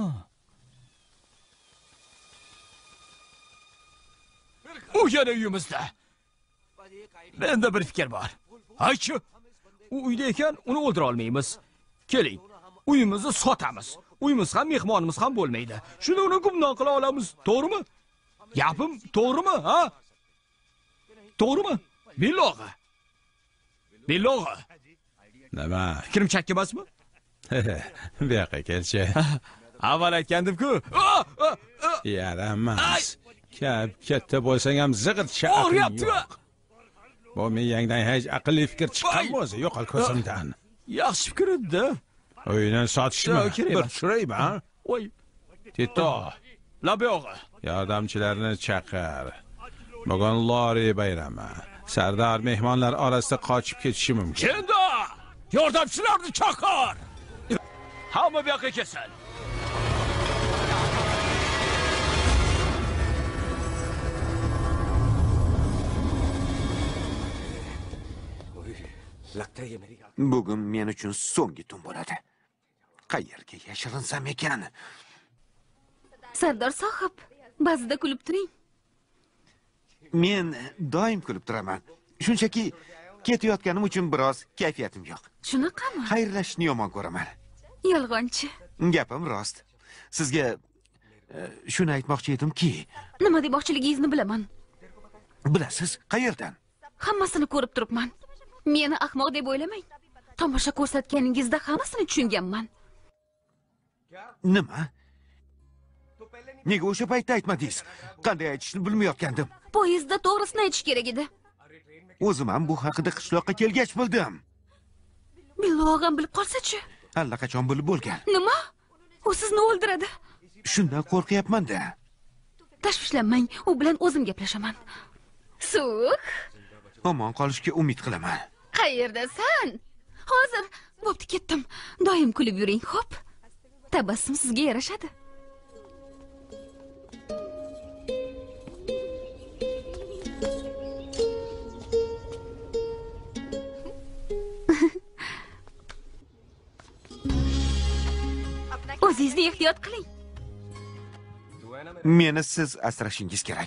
U yana uyimizda. Menda bir fikr bor. Aychi. U uyda ekan, uni o'ldira olmaymiz. Keling, uyimizni sotamiz. uyimiz ham mehmonimiz ham bo'lmaydi. Shuni uni gumdon qila olamiz, to'g'rimi? Gapim to'g'rimi, ha? To'g'rimi? Bilog'i. Bilog'i. Nima? Fikrim chakka emasmi? Bu yoqqa kelchi. Avval aytgandim-ku. Yaramas. Katta bo'lsang ham zig'ircha aqling O'ryapti-ku. yo'q. Bu miyangdan hech aqlli fikr chiqqanmi o'zi? Yo'qol ko'zimdan. Yaxshi fikr edi. Uyini sotishmi? Yo'q, kerak Bir emas. tushiraymi, ha? Voy, Tito, labiyog'i. yordamchilarni chaqir. Bugun lori bayrami. Sardor mehmonlar orasida qochib ketishi mumkin. Kenda! Yordamchilarni chaqir. Hamma bu yoqqa kelsin. Bugun men uchun so'nggi tun bo'ladi. Qayerga yashirinsam ekan? Sardor sohib, ba'zida kulib turing. Men doim kulib turaman. Shunchaki ketayotganim uchun biroz kayfiyatim yo'q. Shunaqami? Xayrlashishni yomon ko'raman. Yolg'onchi. Gapim rost. Sizga shuni aytmoqchi edimki, Nima demoqchiligingizni bilaman. bilasiz, qayerdan? Hammasini ko'rib turibman. Meni ahmoq deb o'ylamang. Tomosha ko'rsatganingizda hammasini tushunganman. Nima? Nega o'sha paytda aytmadingiz? Qanday aytishni bilmayotgandim. Poyezdda to'g'risini aytish kerak edi. O'zim ham bu haqida qishloqqa kelgach bildim. Billo og'am bilib qolsa-chi? Allaqachon bilib bo'lgan. Nima? U sizni o'ldiradi. Shundan qo'rqyapman-da. Tashvishlanmang, u bilan o'zim gaplashaman. Suk, Omon qolishga umid qilaman. qayerdasan? Hozir. Bo'pti, ketdim. Doim kulib yuring, xo'p? Tabassum sizga yarashadi. O'zingizni ehtiyot qiling. Meni siz asrashingiz kerak.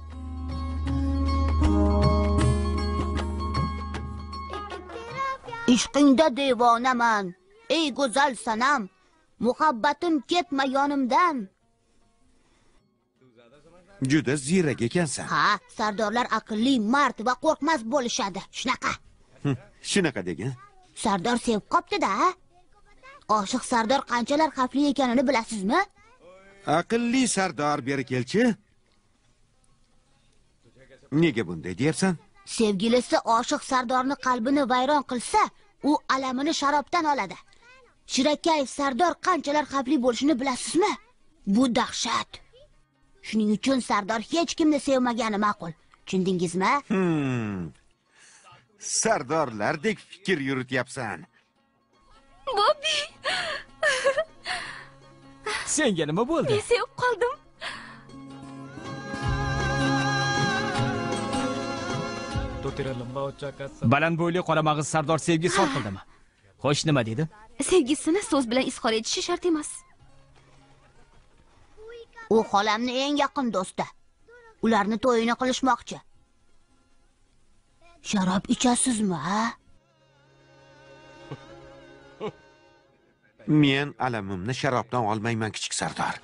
Ishqingda devonaman. Ey go'zal sanam, muhabbatim ketma yonimdan. Juda ziyrak ekansan. Ha, sardorlar aqlli, mard va qo'rqmas bo'lishadi. Shunaqa. Shunaqa degin. Sardor sevib qopti-da. Oshiq sardor qanchalar xavfli ekanini bilasizmi? Aqlli sardor beri kelchi. Nega bunday deyapsan? Sevgilisi oshiq sardorni qalbini vayron qilsa, u alamini sharobdan oladi. Shirakayf sardor qanchalar xavfli bo'lishini bilasizmi? Bu dahshat. Shuning uchun sardor hech kimni sevmagani ma'qul. Tushundingizmi? Sardorlardek fikr yurityapsan. Bobbi, Senga nima bo'ldi? men sevib qoldim. Baland bo'yli qora mag'iz Sardor sevgi sor qildimi? Xo'sh, nima dedi? Sevgisini so'z bilan izhor etishi shart emas. U xolamni eng yaqin do'sti. Ularni to'yini qilishmoqchi. Sharob ichasizmi, ha? Men alamimni sharobdan olmayman, kichik sardor.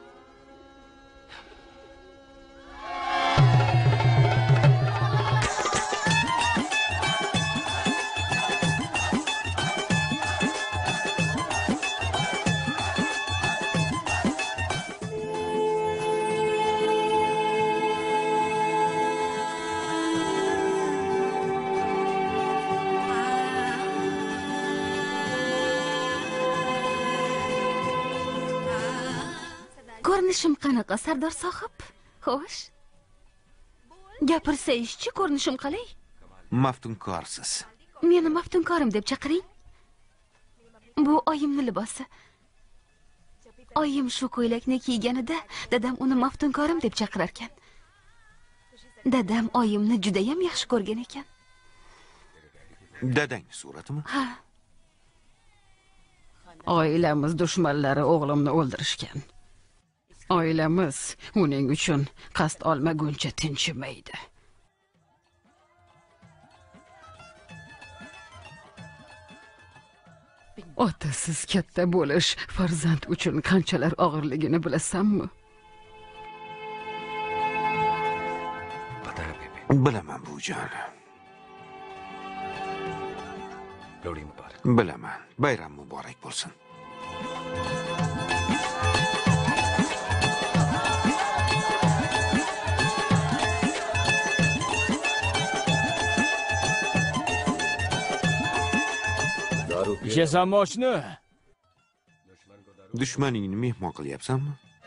Ko'rinishim qanaqa, Sardor sohib? Xo'sh. Gapirsangizchi, ko'rinishim qalay? Maftunkorsiz. Meni maftunkorim deb chaqiring. Bu oyimni libosi. Oyim shu ko'ylakni kiyganida dadam uni maftunkorim deb chaqirar ekan. Dadam oyimni juda ham yaxshi ko'rgan ekan. Dadang suratimi? Ha. Oilamiz dushmanlari o'g'limni o'ldirishgan. Oilamiz uning uchun qasd olmaguncha tinchimaydi. Otasiz katta bo'lish farzand uchun qanchalar og'irligini bilasanmi? Bilaman buvijon. Bilaman. Bayram muborak bo'lsin. Ichasanmi oshni? Dushmaningni mehmon qilyapsanmi?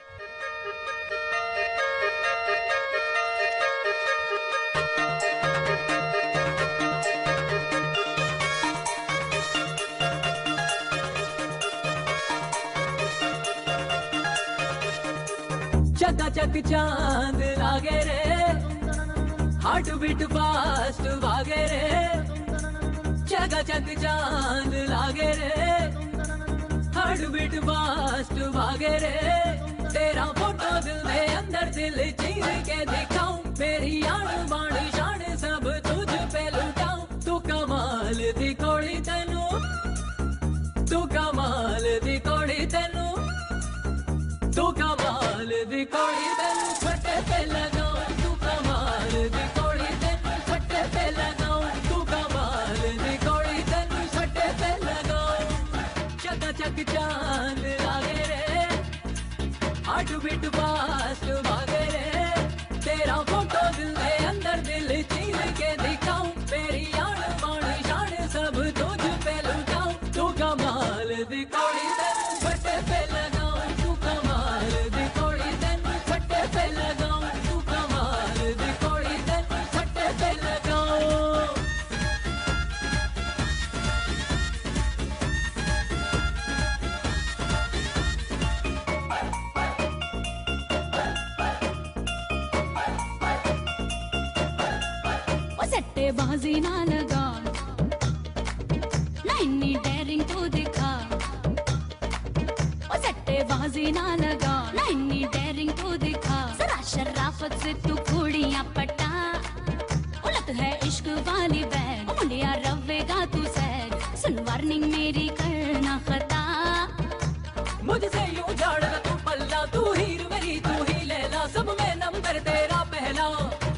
चकाचक चांद लागे रे heart beat fast भागे रे चकाचक चांद लागे रे हार्ट बीट फास्ट भागे रे तेरा फोटो दिल में अंदर दिल चीर के दिखाऊं मेरी आड़ बाण शान सब तुझ पे लुटाऊं तू कमाल दी कोड़ी तेनू तू कमाल दी कोड़ी तेनू तू कमाल दी कोड़ी तेनू फटे पे लगाऊं तू कमाल दी कोड़ी तेनू फटे पे लगाऊं तू कमाल दी कोड़ी तेनू फटे पे लगाऊं चकाचक चांद लागे रे हार्ट बीट फास्ट भागे रे तेरा फोटो दिल में अंदर दिल चीर के दिखाऊं मेरी आड़ बाण शान सब तुझ पे लुटाऊं तू कमाल दी कोड़ी तेनू फटे पे लगाऊं तू कमाल दी कोड़ी तेनू फटे पे लगाऊं तू कमाल दी कोड़ी तेनू फटे पे लगाऊं ओ सट्टेबाजी ना लगा ना इन्नी डेयरिंग तो दिखा ओ सट्टेबाजी ना लगा ना इन्नी डेयरिंग तो दिखा जरा शराफत से तू कुड़ियां पटा उलट है इश्क वाली बैग मुंडिया रवेगा तू सैग सुन वार्निंग मेरी करना खता मुझसे यूं झाड़ना तू पल्ला तू हीर मेरी तू ही लैला सब में नंबर तेरा पहला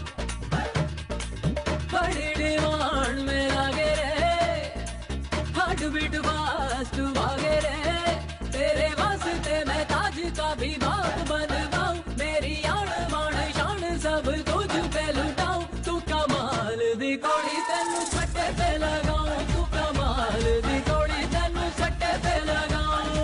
बड़े डिमांड में लागे रे हार्ट बीट फास्ट भागे रे तेरे वास्ते मैं ताज का भी बाप बनवाऊं मेरी आड़ बाण शान सब तुझ पे लुटाऊं तू कमाल दी कोड़ी तेनू फटे पे लगाऊं तू कमाल दी कोड़ी तेनू फटे पे लगाऊं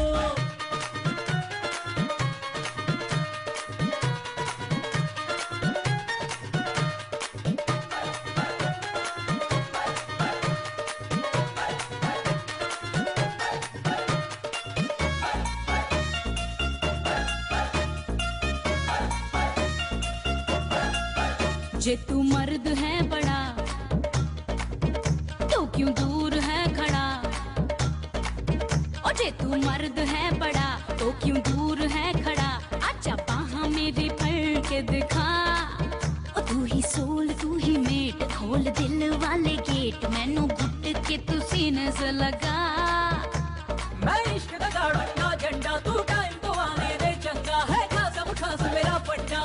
जे तू मर्द है बड़ा तो क्यों दूर है खड़ा ओ जे तू मर्द है बड़ा तो क्यों दूर है खड़ा आजा बाहां मेरी पढ़ के दिखा ओ तू ही सोल तू ही मेट खोल दिल वाले गेट मैनू घुट के तू सीने से लगा मैं इश्क का गाड़ूंगा झंडा तू टाइम तो आने दे चंगा है खास मेरा पट्टा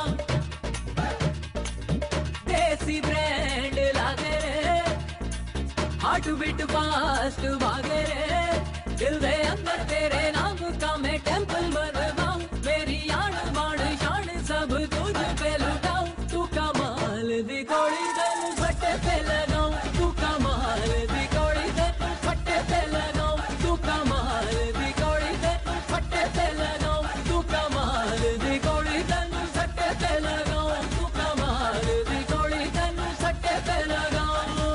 देसी ब्रांड लागे रे हार्ट बीट फास्ट भागे रे दिल दे अंदर तेरे नाम का मैं टेंपल बनवाऊं मेरी आड़ बाण शान सब तुझ पे लुटाऊं तू कमाल दी कोड़ी तेनू फटे पे लगाऊं तू कमाल दी कोड़ी तेनू फटे पे लगाऊं तू कमाल दी कोड़ी तेनू फटे पे लगाऊं तू कमाल दी कोड़ी तेनू फटे पे लगाऊं तू कमाल दी कोड़ी तेनू फटे पे लगाऊं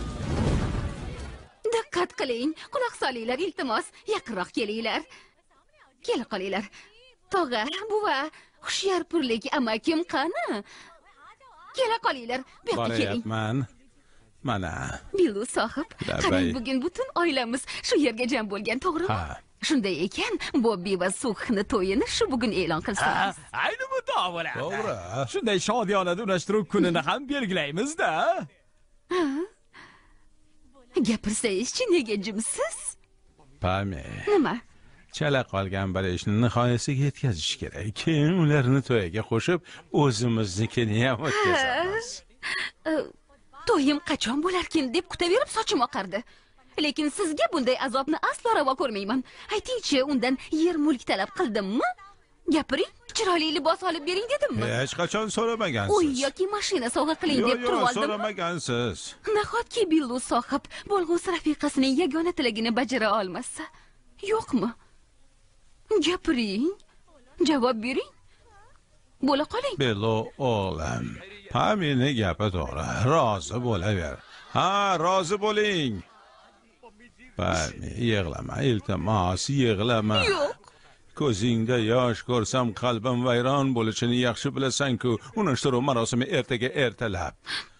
Diqqat qiling, quloq solinglar, iltimos, yaqinroq kelinglar. Kel qolinglar. Tog'a, buva, hushyorpurlik amakim qani? Kela qolinglar, bu yoqqa keling. Boryapman. Mana. Bilu sohib, Davay. qarang bugun butun oilamiz shu yerga jam bo'lgan, to'g'rimi? Ha. Shunday ekan, Bobbi va Sukni to'yini shu bugun e'lon qilsangiz. Ayni bu to'g'ri. To'g'ri. Shunday shodiyonada unashtiruv kunini ham belgilaymiz-da. Gapirsangiz-chi, nega jimsiz? Pami, Nima? chala qolgan bir ishni nihoyasiga yetkazish kerak. Keyin ularni to'yiga qo'shib, o'zimiznikini ham o'tkazamiz. To'yim qachon bo'larkin deb kutaverib sochim oqardi. Lekin sizga bunday azobni aslo ravo ko'rmayman. Aytingchi, undan yer mulk talab qildimmi? Gapiring, chiroyli libos olib bering dedimmi? Hech qachon so'ramagansiz. Uy yoki mashina sovg'a qiling deb turib oldim. So'ramagansiz. Nahotki Billu sohib bo'lg'usi rafiqasining yagona tilagini bajara olmasa? Yo'qmi? Gapiring, javob bering. Bo'la qoling. Billu o'g'lim, Pamini gapi to'g'ri. Rozi bo'laver. Ha, rozi bo'ling. Pami, yig'lama, iltimos, yig'lama. Yo'q. Ko'zingda yosh ko'rsam qalbim vayron bo'lishini yaxshi bilasan-ku. Unashtiruv marosimi ertaga ertalab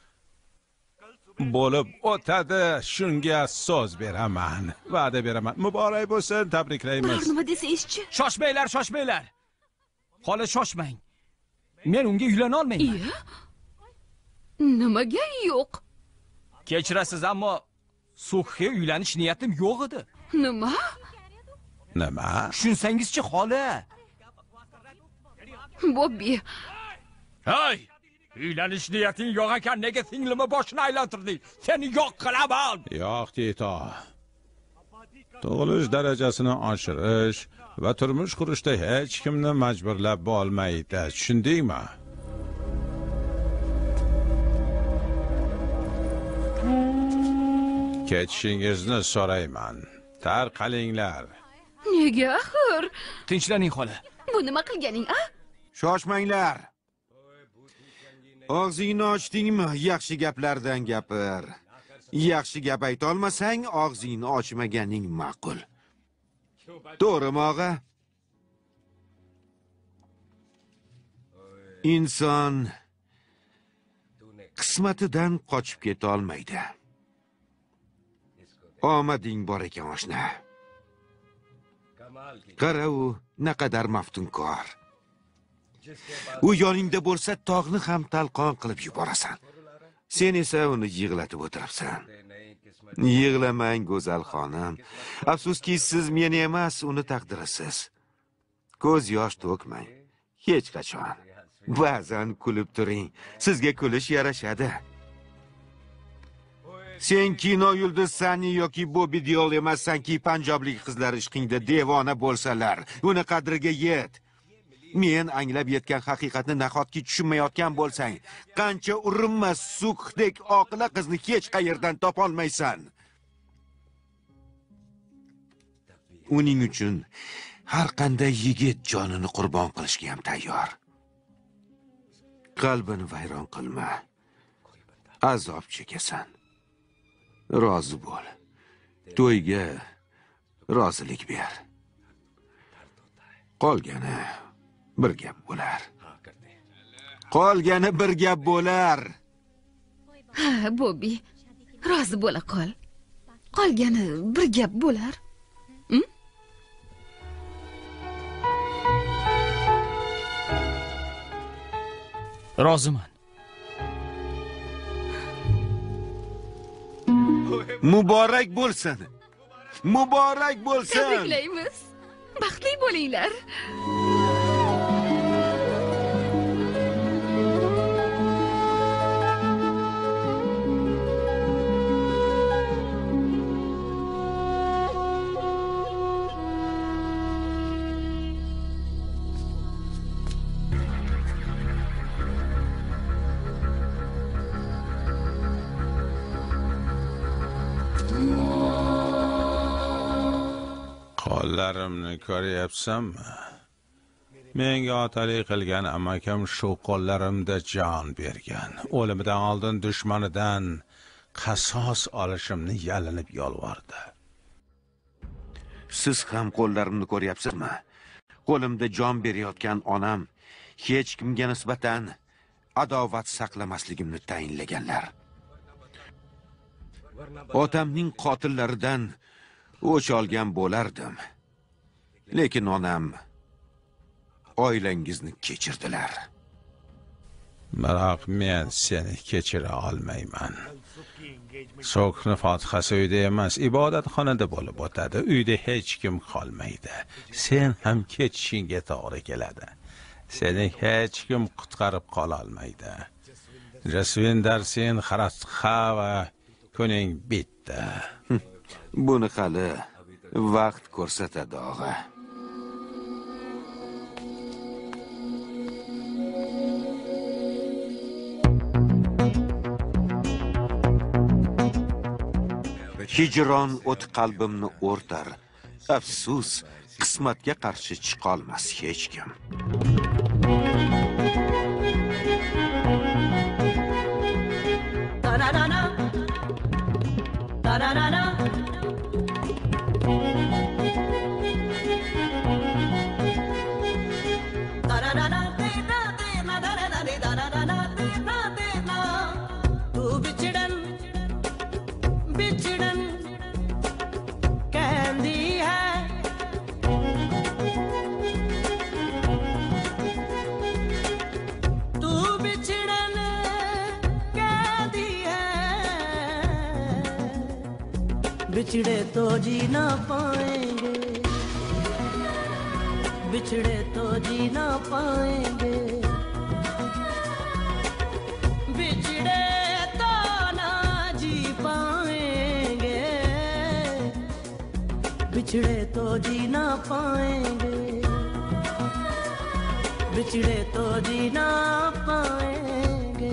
bo'lib o'tadi. Shunga so'z beraman. Va'da beraman. Muborak bo'lsin, tabriklaymiz. Biror nima desangizchi? Shoshmanglar. Xola shoshmang. Men unga uylana olmayman. Iya? Nimaga yo'q? Kechirasiz, ammo Sukhiga uylanish niyatim yo'q edi. Nima? Nima? Tushunsangizchi, xola. Bobbi, Hey! Uylanish niyating yo'q ekan, nega singlimni boshini aylantirding? Seni yo'q qilaman. Yo'q, Tito. Tug'ilish darajasini oshirish va turmush qurishda hech kimni majburlab bo'lmaydi. Tushundingmi? Ketishingizni so'rayman. Tarqalinglar. nega axir? Tinchlaning, xola. Bu nima qilganing, a? Shoshmanglar. Og'zingni ochdingmi? Yaxshi gaplardan gapir. Yaxshi gap ayta olmasang, og'zingni ochmaganing ma'qul. To'g'rimi, og'a? Inson qismatidan qochib keta olmaydi. Omading bor ekan, oshna. Qara, u naqadar maftunkor. U yoningda bo'lsa, tog'ni ham talqon qilib yuborasan. Sen esa uni yig'latib o'tiribsan. Yig'lamang, go'zal xonim. Afsuski, siz meni emas, uni taqdirisiz. Ko'z yosh to'kmang. Hech qachon. Ba'zan kulib turing. Sizga kulish yarashadi. Sen kino yulduzsani yoki Bobbi Diol emassanki, panjoblik qizlar ishqingda devona bo'lsalar, uni qadriga yet. Men anglab yetgan haqiqatni nahotki tushunmayotgan bo'lsang, qancha urinma, Sukhdek oqila qizni hech qayerdan topolmaysan. Uning uchun har qanday yigit jonini qurbon qilishga ham tayyor. Qalbini vayron qilma. Azob chekasan. Rozi bo'l. To'yga rozilik ber. Qolgani bir gap bo'lar. Qolgani bir gap bo'lar. Ha, Bobbi, rozi bo'la qol. Qolgani bir gap bo'lar. Roziman. Muborak bo'lsin. Muborak bo'lsin. Tabriklaymiz. Baxtli bo'linglar. Qo'llarimni ko'ryapsanmi? Menga otalik qilgan amakam shu qo'llarimda jon bergan. O'limidan oldin dushmanidan qasos olishimni yalinib yolvordi. Siz ham qo'llarimni ko'ryapsizmi? Qo'limda jon berayotgan onam hech kimga nisbatan adovat saqlamasligimni tayinlaganlar. Otamning qotillaridan o'ch olgan bo'lardim. Lekin onam oilangizni kechirdilar. biroq men seni kechira olmayman. So'kni fotihasi uyda emas, ibodatxonada bo'lib o'tadi. Uyda hech kim qolmaydi. Sen ham ketishingga to'g'ri keladi. Seni hech kim qutqarib qola olmaydi. Jasvinder sen xarasqa va kuning bitdi. Buni hali vaqt ko'rsatadi, og'a. Hijron o't qalbimni o'rtar. Afsus, qismatga qarshi chiqolmas hech kim. Ta-da-da-da. Ta-da-da-da. तू बिछड़न बिछड़न कहंदी है तू बिछड़न कहंदी है बिछड़े तो जी ना पाएंगे बिछड़े तो जी ना पाएंगे बिछड़े तो ना जी पाएंगे बिछड़े तो जी ना पाएंगे बिछड़े तो जी ना पाएंगे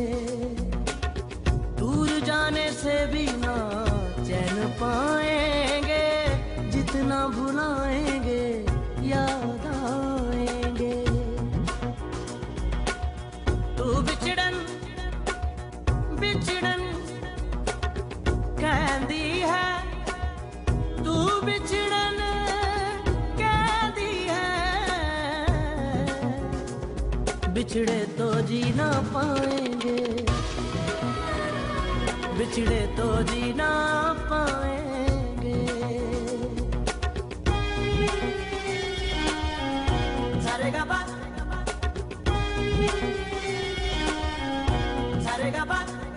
दूर जाने से भी ना चैन पाएंगे जितना भुलाएंगे याद आएंगे तू बिछड़न बिछड़न कहंदी है तू बिछड़न कहंदी है बिछड़े तो जी ना पाएंगे बिछड़े तो जी ना पाएंगे Sa-re-ga-ba Sa-re-ga-ba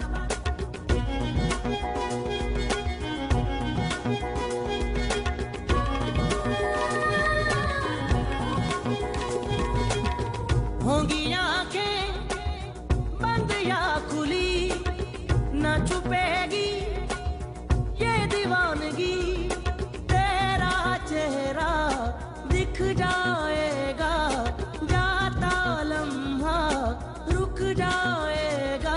होंगी आंखें बंद या खुली न छुपेगी ये दीवानगी तेरा चेहरा दिख जाएगा जाता लम्हा रुक जाएगा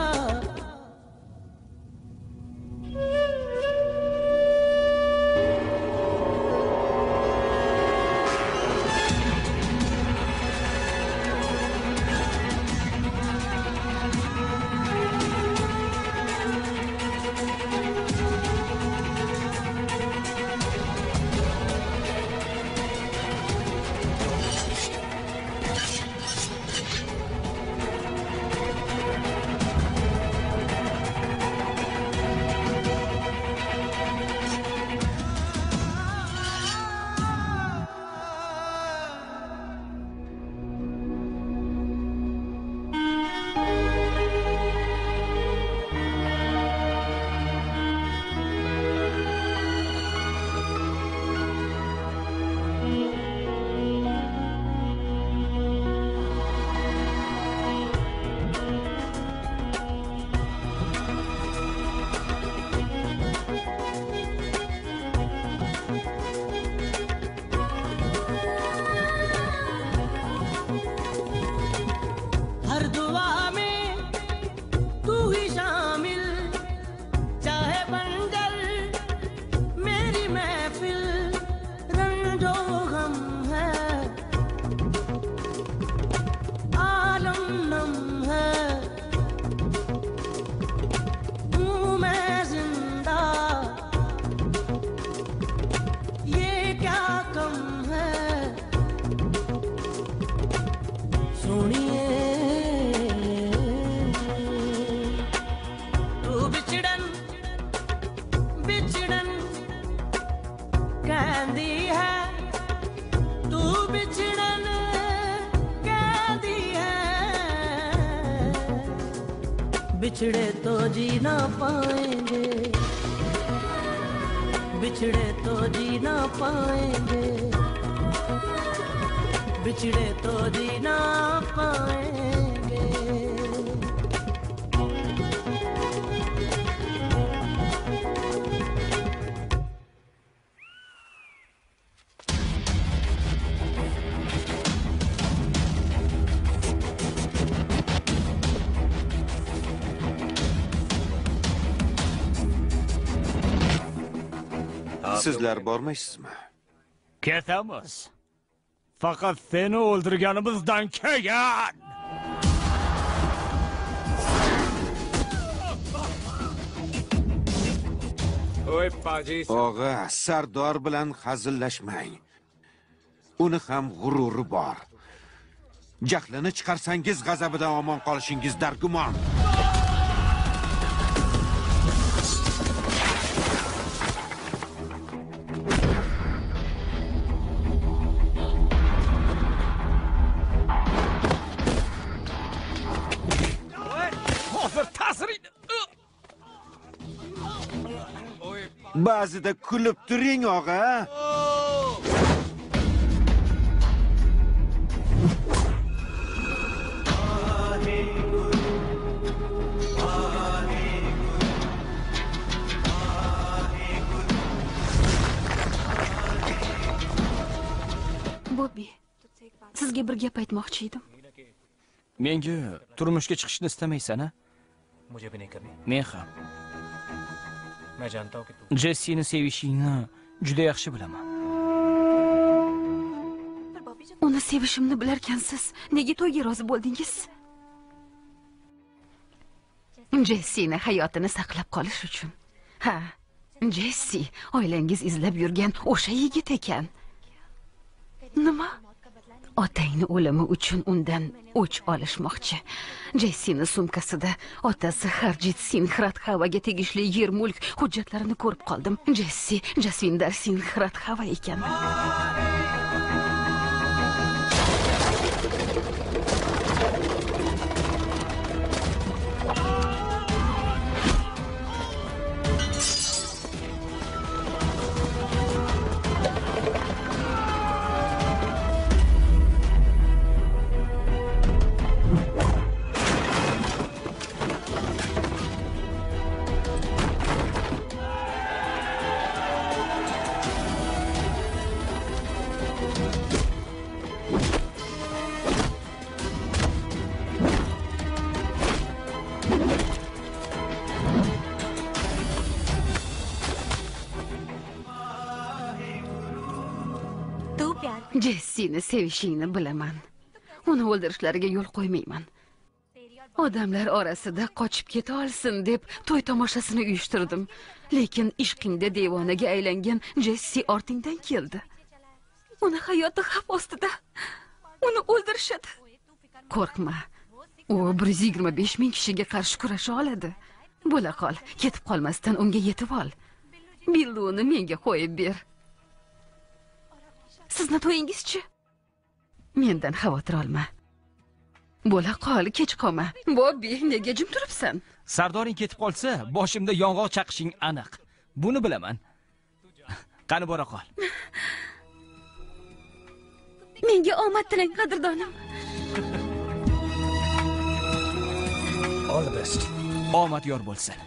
हर दुआ में तू ही शामिल चाहे बंजर मेरी महफिल रंजो गम है आलम नम है हूँ मैं जिंदा ये क्या कम है सोनिए तू बिछड़न बिछड़न कहंदी है तू बिछड़न कहंदी है बिछड़े तो जी ना पाएंगे, बिछड़े तो जी ना पाएंगे, बिछड़े तो जी ना पाएंगे। Sizlar bormaysizmi? Ketamiz. Faqat seni o'ldirganimizdan keyin. Og'a, Sardor bilan hazillashmang. Uni ham g'ururi bor. Jahlini chiqarsangiz g'azabidan omon qolishingiz dargumon. Ba'zida kulib turing, og'a. Bobbi, sizga bir gap aytmoqchi edim. Menga turmushga chiqishni istamaysan-a? Men ham. Jessini sevishingni juda yaxshi bilaman. Uni sevishimni bilarkansiz, nega to'yga rozi bo'ldingiz? Jessini hayotini saqlab qolish uchun. Ha, Jessi oilangiz izlab yurgan o'sha yigit ekan. Nima? Otangni o'limi uchun undan o'ch olishmoqchi. Jessini sumkasida otasi Harjit Singh Radhavaga tegishli yer mulk hujjatlarini ko'rib qoldim. Jessi Jasvinder Singh Radhava ekan. Jessini sevishingni bilaman. Uni o'ldirishlariga yo'l qo'ymayman. Odamlar orasida qochib keta olsin deb to'y tomoshasini uyushtirdim. Lekin ishqingda devonaga aylangan Jessi ortingdan keldi. Uni hayoti xavf ostida. Uni o'ldirishadi. Qo'rqma. U 125 ming kishiga qarshi kurasha oladi. Bo'la qol, ketib qolmasdan unga yetib ol. Billuni menga qo'yib ber. Sizni to'yingizchi? Mendan xavotir olma. Bo'la qol, kech qolma. Bobbi, nega jim turibsan? Sardoring ketib qolsa, boshimda yong'oq chaqishing aniq. Buni bilaman. Qani bora qol. Menga omad tilang, qadrdonim. All the best. Omad yor bo'lsin.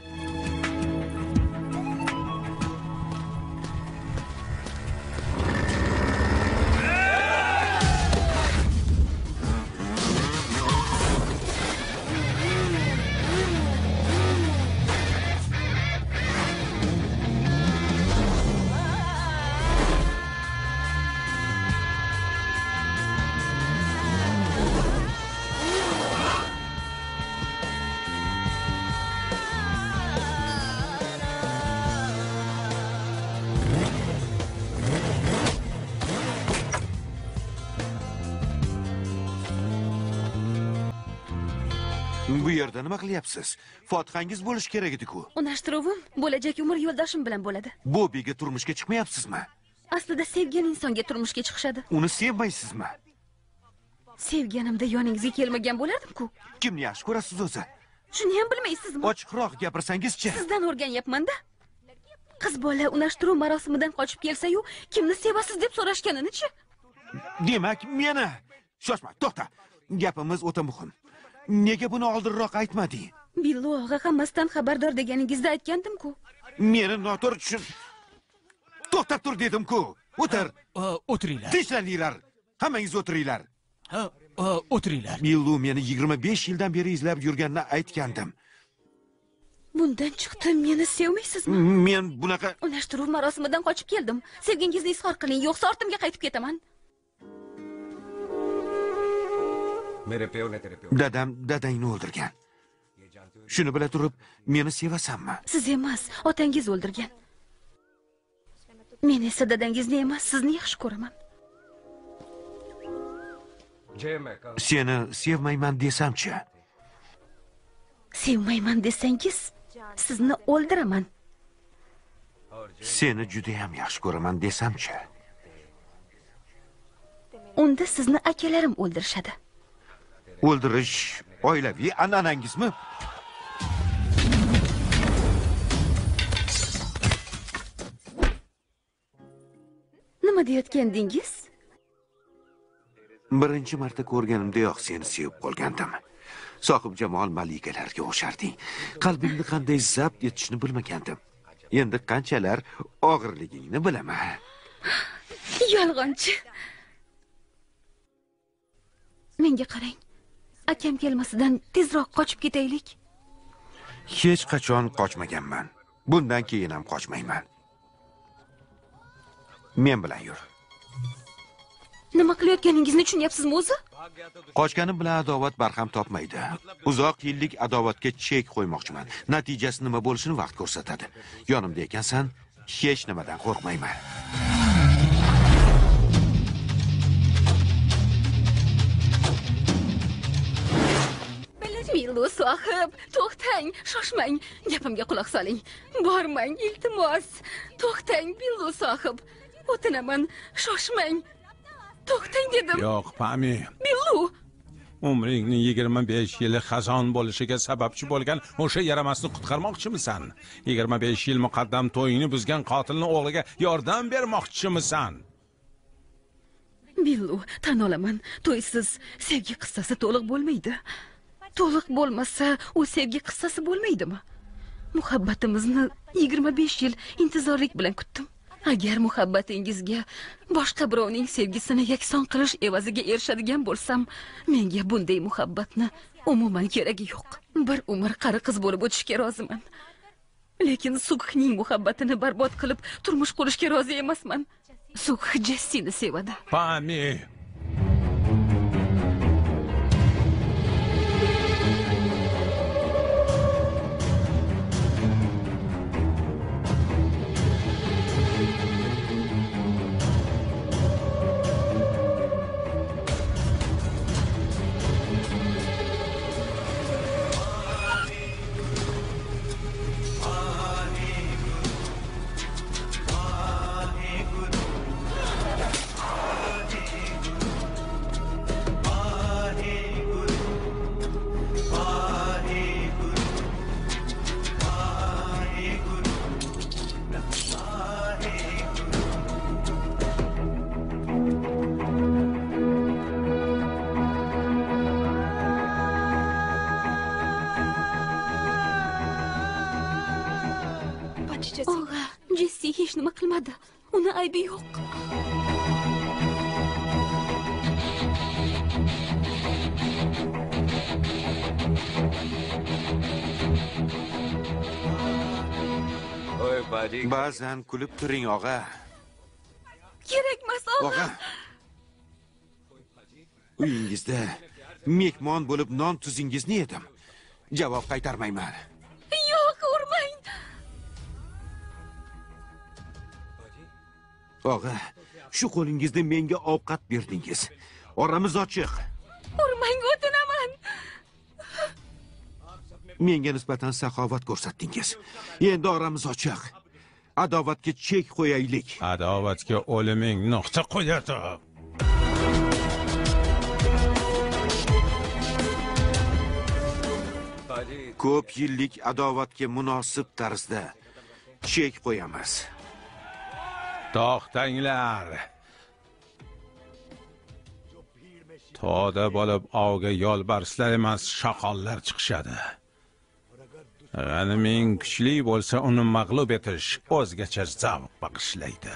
Bu yerda nima qilyapsiz? Fotihangiz bo'lish kerak edi-ku. Unashtiruvim bo'lajak umr yo'ldoshim bilan bo'ladi. Bobbiga turmushga chiqmayapsizmi? Aslida sevgan insonga turmushga chiqishadi. Uni sevmaysizmi? Sevganimda yoningizga kelmagan bo'lardim-ku. Kimni yaxshi ko'rasiz o'zi? Shuni ham bilmaysizmi? Ochiqroq gapirsangiz-chi. Sizdan o'rganyapman-da. Qiz bola unashtiruv marosimidan qochib kelsa-yu, kimni sevasiz deb so'rashganini-chi? Demak, meni. Shoshma, to'xta. Gapimiz o'ta muhim. Nega buni oldinroq aytmading? Billu og'a hammasidan xabardor deganingizda aytgandim-ku. Meni noto'g'ri tushun. To'xtab tur dedim-ku. O'tir. O'tiringlar. Tinchlaninglar. Hammangiz o'tiringlar. O'tiringlar. Billu meni 25 yildan beri izlab yurganini aytgandim. Bundan chiqdi, meni sevmaysizmi? Men bunaqa Unashtiruv marosimidan qochib keldim. Sevgingizni izhor qiling, yo'qsa ortimga qaytib ketaman. dadangni o'ldirgan. Shuni bila turib, meni sevasanmi? Siz emas, otangiz o'ldirgan. Men esa dadangizni emas, sizni yaxshi ko'raman. Seni sevmayman desam-chi? Sevmayman desangiz, sizni o'ldiraman. Seni juda ham yaxshi ko'raman desam-chi? Unda sizni akalarim o'ldirishadi. O'ldirish oilaviy an'anangizmi? Nima deyotgandingiz? Birinchi marta ko'rganimdayoq seni sevib qolgandim. Sohib Jamol malikalarga o'xsharding. Qalbingni qanday zabt etishni bilmagandim. Endi qanchalar og'irligingni bilaman. Yolg'onchi. Menga qarang. Akam kelmasidan tezroq qochib ketaylik. Hech qachon qochmaganman. Bundan keyin ham qochmayman. Men bilan yur. Nima qilayotganingizni tushunyapsizmi o'zi? Qochganim bilan adovat barham topmaydi. Uzoq yillik adovatga chek qo'ymoqchiman. Natijasi nima bo'lishini vaqt ko'rsatadi. Yonimda ekansan, hech nimadan qo'rqmayman. Billu sohib, to'xtang, shoshmang, gapimga quloq soling. Bormang, iltimos. To'xtang, Billu sohib. O'tinaman, shoshmang. To'xtang dedim. Yo'q, Pami. Billu. Umringning 25 yili xazon bo'lishiga sababchi bo'lgan o'sha yaramasni qutqarmoqchimisan? 25 yil muqaddam to'yini buzgan qotilni o'g'liga yordam bermoqchimisan? Billu, tan olaman, to'ysiz sevgi qissasi to'liq bo'lmaydi. To'liq bo'lmasa, u sevgi qissasi bo'lmaydimi? Muhabbatimizni 25 yil intizorlik bilan kutdim. Agar muhabbatingizga boshqa birovning sevgisini yakson qilish evaziga erishadigan bo'lsam, menga bunday muhabbatni umuman keragi yo'q. Bir umr qari qiz bo'lib o'tishga roziman. Lekin Sug'ning muhabbatini barbod qilib turmush qurishga rozi emasman. Sugh Jessini sevadi. Pami. Og'a, Jessi hech nima qilmadi. Uni aybi yo'q. Ba'zan kulib turing, og'a. Kerakmas, og'a. Uyingizda mehmon bo'lib non tuzingizni yedim. Javob qaytarmayman. Yo'q, urmang. Og'a, shu qo'lingizda menga ovqat berdingiz. Oramiz ochiq. Urmang, o'tinaman. Menga nisbatan saxovat ko'rsatdingiz. Endi oramiz ochiq. Adovatga chek qo'yaylik. Adovatga o'liming nuqta qo'yadi. ko'p yillik adovatga munosib tarzda chek qo'yamiz. To'xtanglar. To'da bo'lib ovga yo'lbarslar emas, shoqollar chiqishadi. G'animing kuchli bo'lsa, uni mag'lub etish o'zgacha zavq bag'ishlaydi.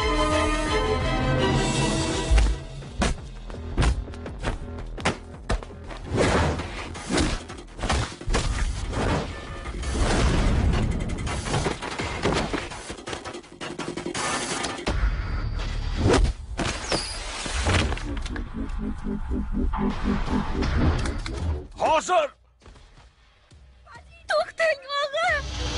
Hozir! To'xtang, og'a!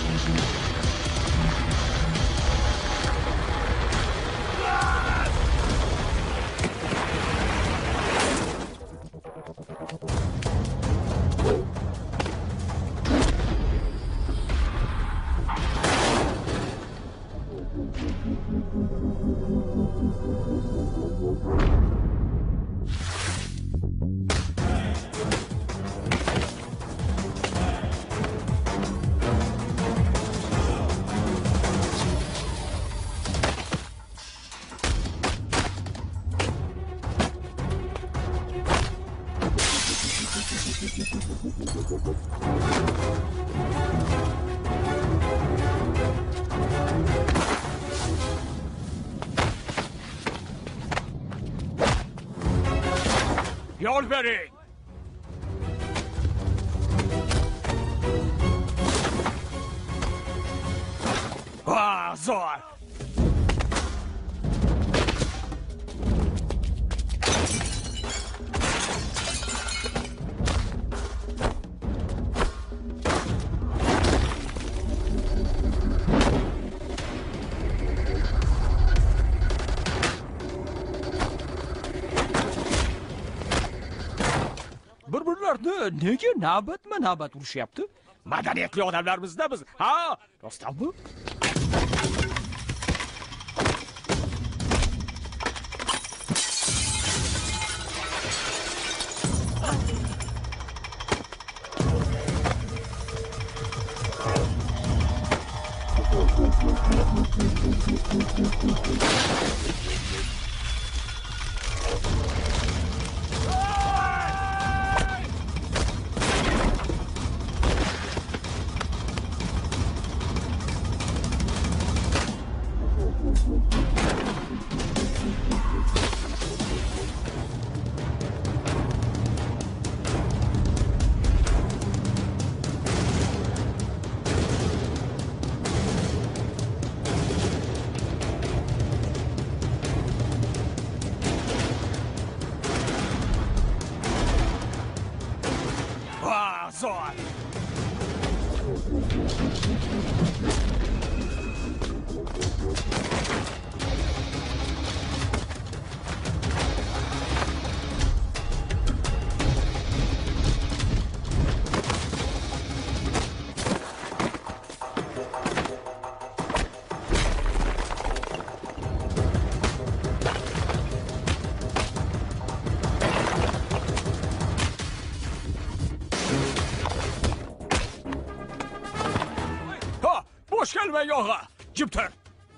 Yol verin! Zor! Bir-birlarini nega navbatma-navbat urushyapti? Madaniyatli odamlarmiz-da biz. Ha, rostdanmi? Zor! Boş gelme yoğa! Jim tur!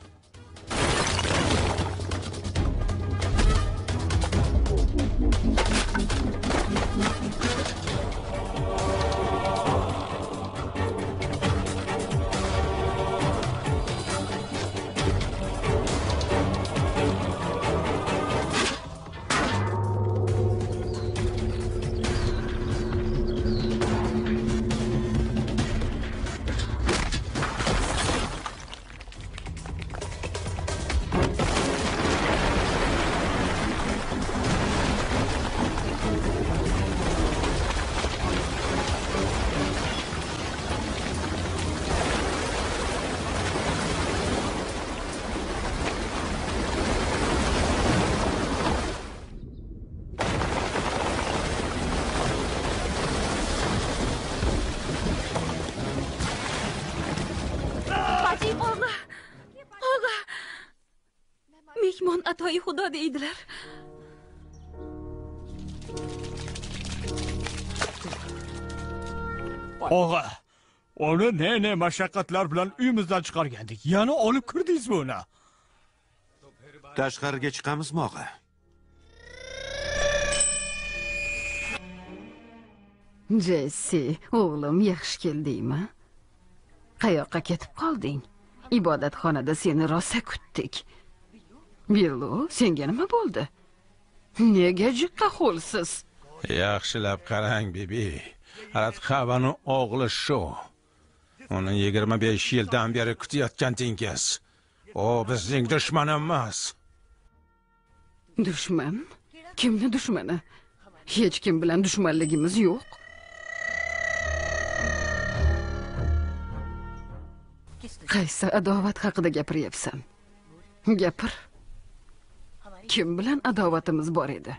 mehmon atoyi xudo deydilar. Og'a, uni ne mashaqqatlar bilan uyimizdan chiqargandik. Yana olib kirdingizmi uni? Tashqariga chiqamizmi, og'a? Jessi, o'g'lim yaxshi keldingmi? Qayoqqa ketib qolding? Ibodatxonada seni rosa kutdik. Billu, senga nima bo'ldi? Nega jiqqa ho'lsiz? Yaxshilab qarang, bibi. Arat Xavani o'g'li shu. Uni 25 yildan beri kutayotgandingiz. O bizning dushmanimiz. Dushman? Kimni dushmani? Hech kim bilan dushmanligimiz yo'q. Qaysi adovat haqida gapiryapsan? Gapir. Kim bilan adovatimiz bor edi?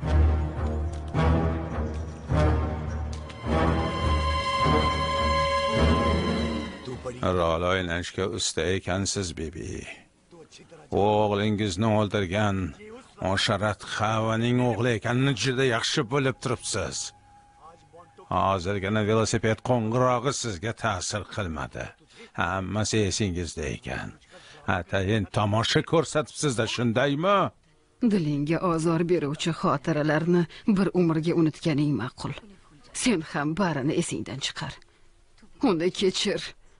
Rol o'ynashga usta ekansiz, bibi. O'g'lingizni o'ldirgan Osharat Xavaning o'g'li ekanini juda yaxshi bilib turibsiz. Hozirgina velosiped qo'ng'irog'i sizga ta'sir qilmadi. Hammasi esingizda ekan. Atayin tomosha ko'rsatibsiz-da, shundaymi? Dilingga ozor beruvchi xotiralarni bir umrga unutganing ma'qul. Sen ham barini esingdan chiqar. Uni kechir.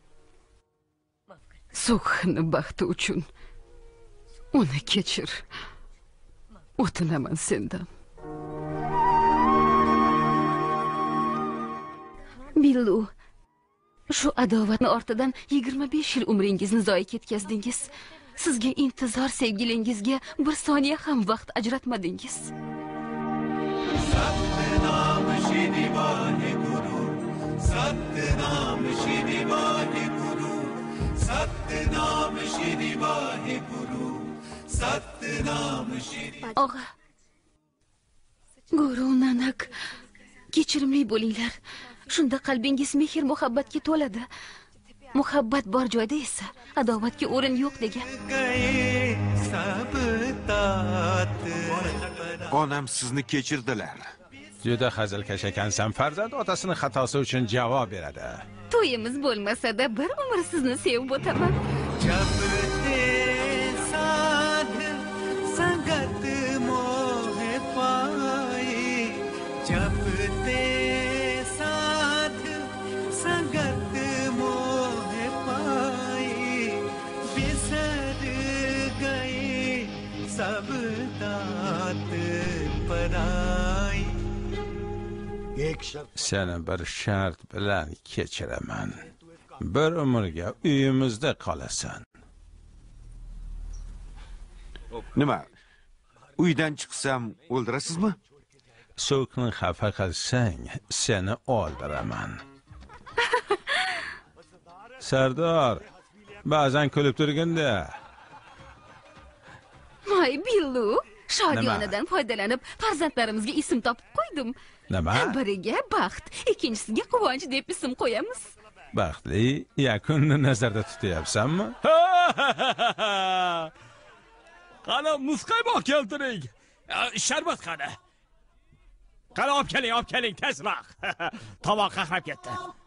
So'xni baxti uchun uni kechir. O'tinaman sendan. Billu, shu adovatni ortidan 25 yil umringizni zoyi ketkazdingiz. Sizga intizor sevgilingizga bir soniya ham vaqt ajratmadingiz. Og'a, Guru Nanak, kechirimli bo'linglar. Shunda qalbingiz mehr muhabbatga to'ladi. Muhabbat bor joyda esa adovatga o'rin yo'q degan. Onam sizni kechirdilar. Juda hazilkash ekansan. Farzand otasini xatosi uchun javob beradi. To'yimiz bo'lmasa-da bir umr sizni sevib o'taman. Seni bir shart bilan kechiraman. Bir umrga uyimizda qolasan. Nima? Uydan chiqsam o'ldirasizmi? So'kni xafa qilsang, seni o'ldiraman. Sardor, ba'zan kulib turganda. Voy Billu, shodiyonadan foydalanib farzandlarimizga ism topib qo'ydim. Nima? Biriga baxt, ikkinchisiga quvonch deb ism qo'yamiz. Baxtli yakunni nazarda tutyapsanmi? Qani muzqaymoq keltiring. Sharbat qani. Qani olib keling tezroq. Tovoq qaqrab ketdi.